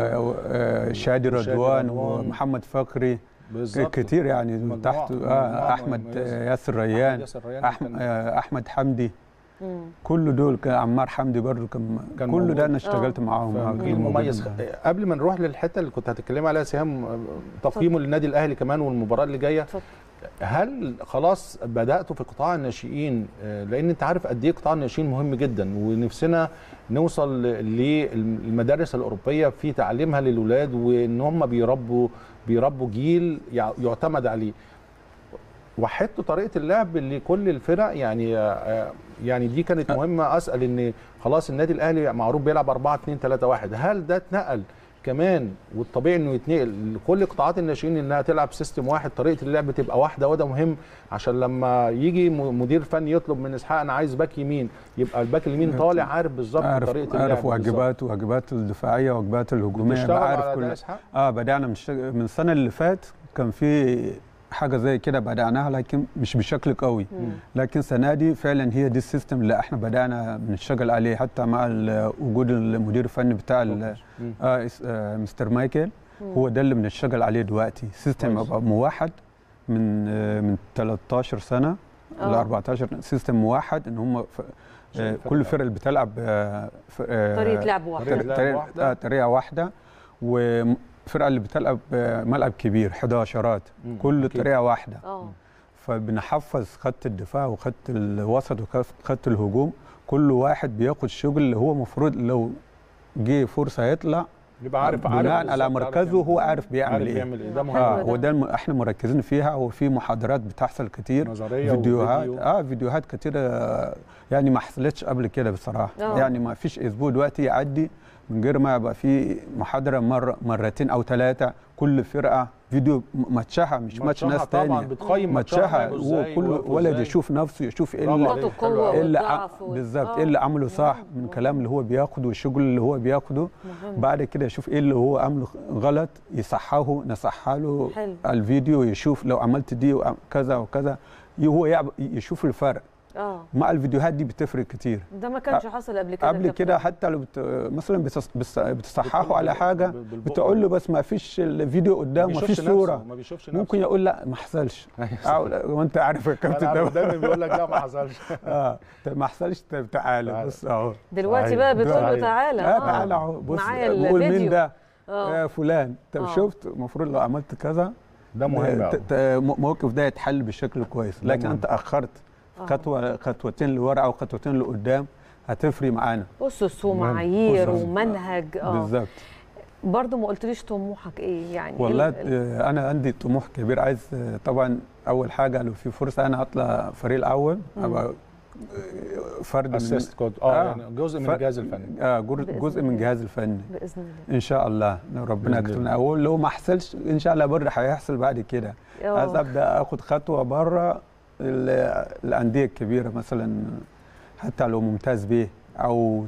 وشادي رضوان ومحمد فخري بالظبط كتير يعني تحت آه احمد ياسر ريان احمد احمد حمدي مم. كل دول كان عمار حمدي برضه كان, كان كل ده انا اشتغلت أوه. معاهم. المميز قبل ما نروح للحته اللي كنت هتتكلمي عليها سهام تقييمه للنادي الاهلي كمان والمباراه اللي جايه، هل خلاص بداتوا في قطاع الناشئين؟ لان انت عارف قد ايه قطاع الناشئين مهم جدا ونفسنا نوصل للمدارس الاوروبيه في تعليمها للاولاد وان هم بيربوا بيربوا جيل يعتمد عليه. وحدتوا طريقه اللعب لكل الفرق يعني يعني دي كانت مهمه. اسال ان خلاص النادي الاهلي معروف بيلعب أربعة اثنين ثلاثة واحد، هل ده اتنقل كمان، والطبيعي انه يتنقل لكل قطاعات الناشئين انها تلعب سيستم واحد، طريقه اللعب تبقى واحده، وده مهم عشان لما يجي مدير فني يطلب من اسحاق انا عايز باك يمين، يبقى الباك اليمين طالع عارف بالظبط طريقه اللعب، عارف واجباته واجباته الدفاعيه واجباته الهجوميه، عارف كل اه بدانا من, من السنه اللي فات كان في حاجه زي كده بدأناها لكن مش بشكل قوي، لكن السنه دي فعلا هي دي السيستم اللي احنا بدأنا بنشتغل عليه، حتى مع وجود المدير الفني بتاع آه آه مستر مايكل، هو ده اللي بنشتغل عليه دلوقتي، سيستم يبقى موحد من آه من ثلاثة عشر سنه ل أربعة عشر، سيستم موحد ان هم آه كل الفرق اللي بتلعب آه طريقه لعب واحده، طريقه واحده، و الفرقه اللي بتلعب ملعب كبير حداشرات كل طريقه واحده. اه فبنحفظ خط الدفاع وخط الوسط وخط الهجوم، كل واحد بياخد شغل اللي هو المفروض لو جه فرصه يطلع يبقى عارف بناء على مركزه هو عارف بيعمل عارف ايه. بيعمل ايه ده مهم. اه وده الم... احنا مركزين فيها، وفي محاضرات بتحصل كتير، نظريه فيديوهات وفيديو. اه فيديوهات كتير يعني ما حصلتش قبل كده بصراحه. أوه. يعني ما فيش اسبوع دلوقتي يعدي من غير ما يبقى في محاضره مره مرتين او ثلاثه، كل فرقه فيديو ماتشها مش ماتش ناس ثانيه، طبعا بتقيم ماتشها، وكل ولد يشوف نفسه، يشوف ايه اللي اللي بالظبط ايه اللي عمله صح من الكلام اللي هو بياخده والشغل اللي هو بياخده، بعد كده يشوف ايه اللي هو عمله غلط يصححه، نصحح له الفيديو، يشوف لو عملت دي وكذا وكذا، هو يشوف الفرق. اه مع الفيديوهات دي بتفرق كتير، ده ما كانش حصل قبل كده. قبل كده حتى لو بت... مثلا بتصححه على حاجه بتقول له بس ما فيش الفيديو قدام، ما فيش صوره، ما بيشوفش ممكن يقول لا ما حصلش وانت عارف الكابتن ده دايما بيقول لك لا ما حصلش. اه ما حصلش، تعالى بص اهو دلوقتي بقى بتقول له تعالى اه تعالى اهو بص قول مين ده يا فلان، طب شفت المفروض لو عملت كذا ده مهم قوي، الموقف ده يتحل بشكل كويس، لكن انت اخرت خطوه خطوتين لورا او خطوتين لقدام هتفرق معانا، اسس ومعايير ومنهج. اه بالظبط. برضه ما قلتليش طموحك ايه يعني؟ والله ال انا عندي طموح كبير، عايز طبعا اول حاجه لو في فرصه انا اطلع فريق الاول، ابقى فرد اسيست كود اه يعني جزء من الجهاز الفني، اه جزء من الجهاز الفني باذن الله ان شاء الله، لو ربنا يكرمنا اول، لو ما حصلش ان شاء الله برضه هيحصل بعد كده، عايز ابدا اخد خطوه بره الانديه الكبيره، مثلا حتى لو ممتاز بيه او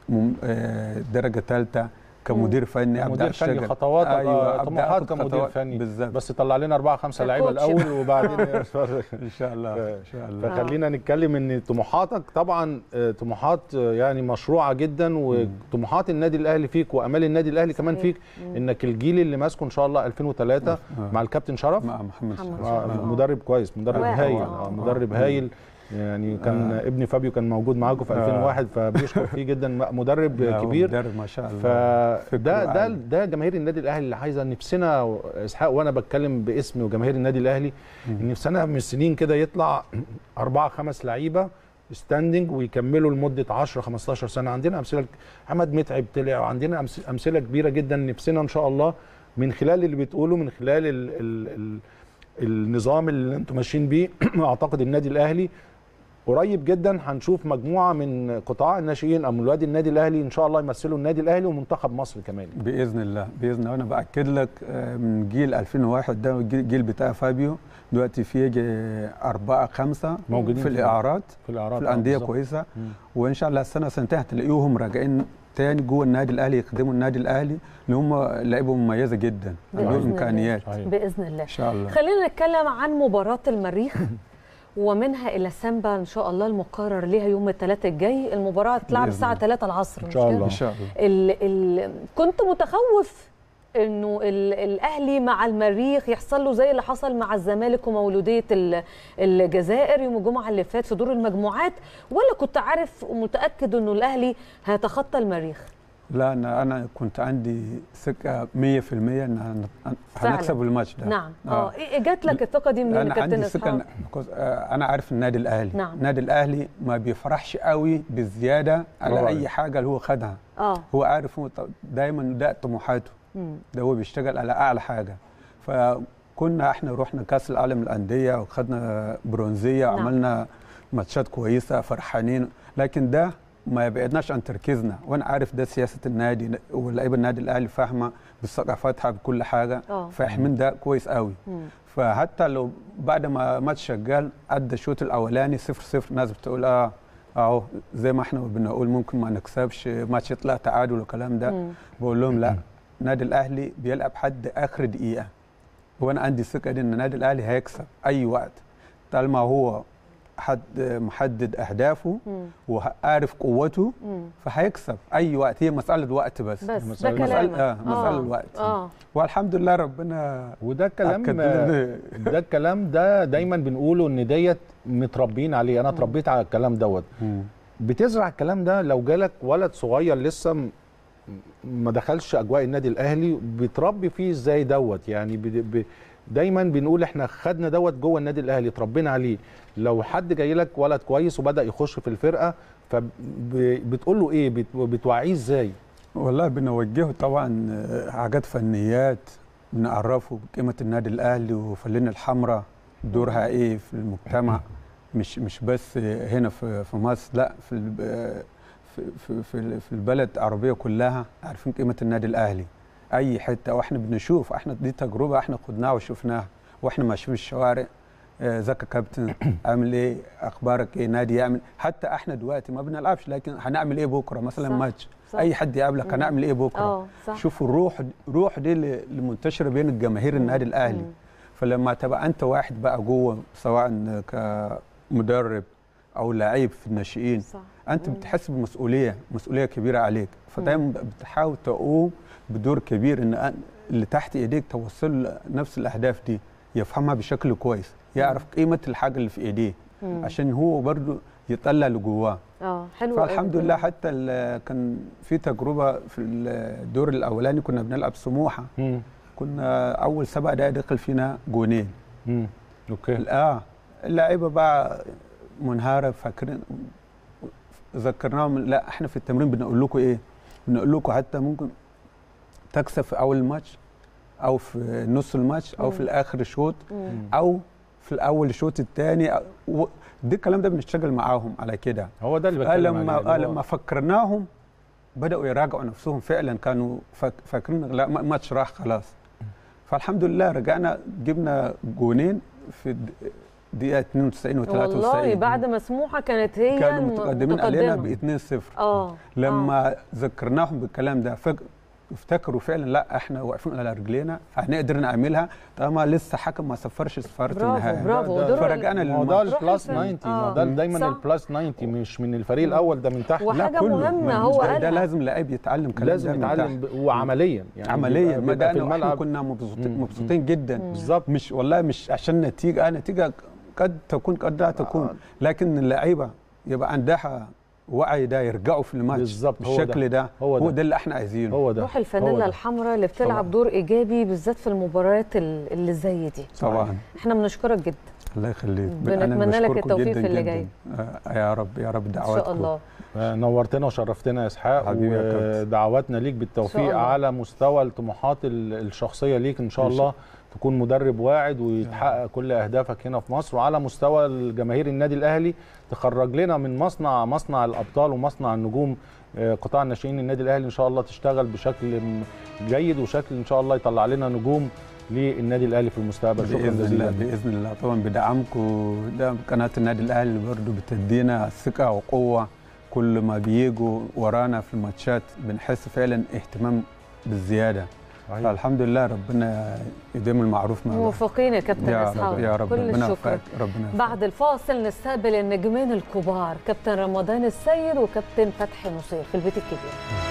درجه ثالثه كمدير فني، ابدا اشتغل خطوات. ايوه طموحات كمدير فني بالظبط، بس طلع لنا أربعة خمسة لعيبه الاول وبعدين ان شاء الله ان شاء الله. فخلينا نتكلم ان طموحاتك طبعا طموحات يعني مشروعه جدا، وطموحات النادي الاهلي فيك وامال النادي الاهلي كمان فيك، انك الجيل اللي ماسكه ان شاء الله ألفين وثلاثة مع الكابتن شرف، مع محمد شرف، مدرب كويس، مدرب هايل، مدرب هايل يعني، كان آه. ابن فابيو كان موجود معاكم في ألفين وواحد، فبيشكر فيه جدا، مدرب كبير، مدرب ما شاء الله. فده ده ده جماهير النادي الاهلي اللي عايزه، نفسنا اسحاق وانا بتكلم باسمي وجماهير النادي الاهلي، نفسنا من السنين كده يطلع اربعه خمس لعيبه ستاندنج ويكملوا لمده عشرة خمستاشر سنه. عندنا امثله، محمد متعب طلع، وعندنا امثله كبيره جدا، نفسنا ان شاء الله من خلال اللي بتقوله، من خلال ال ال ال النظام اللي انتم ماشيين بيه، اعتقد النادي الاهلي قريب جدا هنشوف مجموعه من قطاع الناشئين او من ولاد النادي الاهلي ان شاء الله يمثلوا النادي الاهلي ومنتخب مصر كمان باذن الله. باذن الله انا باكد لك من جيل ألفين وواحد ده الجيل بتاع فابيو دلوقتي في أربعة خمسة موجودين في الاعارات في الاعارات في الانديه كويسه، وان شاء الله السنه سنتين هتلاقيهم راجعين تاني جوه النادي الاهلي يخدموا النادي الاهلي، اللي هم لعيبه مميزه جدا، عندهم امكانيات باذن الله ان شاء الله. خلينا نتكلم عن مباراه المريخ ومنها الى سامبا ان شاء الله المقرر ليها يوم الثلاث الجاي، المباراه هتلعب الساعه ثلاثة العصر ان شاء الله. ان شاء الله. ال ال كنت متخوف انه الاهلي مع المريخ يحصل له زي اللي حصل مع الزمالك ومولوديه الجزائر يوم الجمعه اللي فات في دور المجموعات، ولا كنت عارف ومتاكد انه الاهلي هيتخطى المريخ؟ لا انا انا كنت عندي ثقه مية في المية ان هنكسب الماتش ده. نعم اه ايه جات لك الثقه دي منين يا كابتن اسحاق؟ انا عندي انا عارف النادي الاهلي، نعم. النادي الاهلي ما بيفرحش قوي بالزياده على أوه. اي حاجه اللي هو خدها، اه هو عارف هو دايما ده طموحاته، ده هو بيشتغل على اعلى حاجه. فكنا احنا رحنا كاس العالم للانديه وخدنا برونزيه، نعم. وعملنا ماتشات كويسه فرحانين، لكن ده ما بعدناش عن تركيزنا، وانا عارف ده سياسه النادي ولاعيبه النادي الاهلي فاهمه بثقافتها بكل حاجه، فاهمين ده كويس قوي. مم. فحتى لو بعد ما ماتش شغال عدى الشوط الاولاني صفر صفر، ناس بتقول اه اهو زي ما احنا بنقول ممكن ما نكسبش ماتش يطلع تعادل والكلام ده. مم. بقول لهم لا، النادي الاهلي بيلعب حد اخر دقيقه، وانا عندي ثقه ان النادي الاهلي هيكسب اي وقت طالما هو حد محدد اهدافه وعارف قوته، فهيكسب اي وقت. هي مساله وقت بس، بس مساله ده مساله اه مساله آه. الوقت. آه. والحمد لله ربنا. وده الكلام ده الكلام ده دايما بنقوله ان ديت متربيين عليه. انا اتربيت على الكلام دوت. بتزرع الكلام ده لو جالك ولد صغير لسه ما دخلش اجواء النادي الاهلي، بتربي فيه ازاي دوت يعني. ب... دايما بنقول احنا خدنا دوت جوه النادي الاهلي، اتربينا عليه. لو حد جاي لك ولد كويس وبدا يخش في الفرقه، فبتقول له ايه؟ بتوعيه ازاي؟ والله بنوجهه طبعا حاجات فنيات، بنعرفه بقيمه النادي الاهلي وفلين الحمراء دورها ايه في المجتمع، مش مش بس هنا في في مصر، لا في في في في البلد العربيه كلها عارفين قيمه النادي الاهلي اي حته. واحنا بنشوف، احنا دي تجربه احنا خدناها وشفناها واحنا ماشيين في الشوارع. ازيك يا كابتن، عامل ايه، اخبارك ايه، نادي يعمل. حتى احنا دلوقتي ما بنلعبش لكن هنعمل ايه بكره مثلا ماتش، اي حد يقابلك هنعمل ايه بكره. شوفوا الروح الروح دي اللي منتشره بين الجماهير النادي الاهلي. مم. فلما تبقى انت واحد بقى جوه سواء كمدرب او لعيب في الناشئين، صح. انت بتحس بمسؤوليه مسؤوليه كبيره عليك، فدايما بتحاول تقوم بدور كبير ان اللي تحت ايديك توصل نفس الاهداف دي، يفهمها بشكل كويس، يعرف قيمه الحاجه اللي في ايديه عشان هو برضه يطلع اللي جواه. اه حلو. فالحمد لله حتى كان في تجربه في الدور الاولاني كنا بنلعب سموحه. مم. كنا اول سبع دقائق دخل فينا جونين. امم اوكي. اه اللعيبه بقى منهاره، فاكرين ذكرناهم لا احنا في التمرين بنقول لكم ايه؟ بنقول لكم حتى ممكن تكسب في اول الماتش او في نص الماتش او في الاخر الشوط او في الاول الشوط الثاني. دي الكلام ده بنشتغل معاهم على كده. هو ده اللي بتكلم لما عليه. آه لما فكرناهم بداوا يراجعوا نفسهم، فعلا كانوا فاكرين لا الماتش راح خلاص. فالحمد لله رجعنا جبنا جونين في دقيقه اثنين وتسعين وثلاثة وتسعين. والله بعد ما سموحه كانت هي كانوا متقدمين علينا ب اثنين صفر. اه لما آه. ذكرناهم بالكلام ده افتكروا فعلا لا احنا واقفين على رجلينا هنقدر نعملها طالما لسه حكم ما صفرش صفاره النهائي. برافو برافو. فرجعنا للماتش. ده البلس تسعين. ما ده دايما البلس تسعين مش من الفريق الاول، ده من تحت. وحاجه مهمه هو قالها ده لازم لاعب يتعلم كلام لازم يتعلم وعمليا يعني عمليا. ما ده احنا كنا مبسوطين مبسوطين جدا بالظبط. مش والله مش عشان نتيجه، نتيجه قد تكون قد لا تكون، لكن اللعيبه يبقى عندها وعي ده يرجعوا في الماتش بالظبط بالشكل ده. هو ده, هو ده اللي احنا عايزينه. هو ده روح الفانيلا الحمراء اللي بتلعب طبعا دور ايجابي بالذات في المباريات اللي زي دي. طبعا احنا بنشكرك جدا. الله يخليك. بنتمنى لك التوفيق في اللي جاي. آه يا رب يا رب دعواتكم. ان شاء الله. نورتنا وشرفتنا يا اسحاق، ودعواتنا ليك بالتوفيق على مستوى الطموحات الشخصيه ليك ان شاء الله. تكون مدرب واعد ويتحقق كل اهدافك هنا في مصر، وعلى مستوى الجماهير النادي الاهلي تخرج لنا من مصنع مصنع الابطال ومصنع النجوم قطاع الناشئين النادي الاهلي ان شاء الله تشتغل بشكل جيد وشكل ان شاء الله يطلع لنا نجوم للنادي الاهلي في المستقبل. شكرا جزيلا. باذن الله طبعا بدعمكم ده قناه النادي الاهلي برضه بتدينا ثقه وقوه. كل ما بيجوا ورانا في الماتشات بنحس فعلا اهتمام بالزياده. فالحمد لله ربنا يديم المعروف معنا. موفقين يا كابتن اسحاق. يا رب. كل الشكر. ربنا بعد الفاصل نستقبل النجمين الكبار كابتن رمضان السيد وكابتن فتحي نصير في البيت الكبير.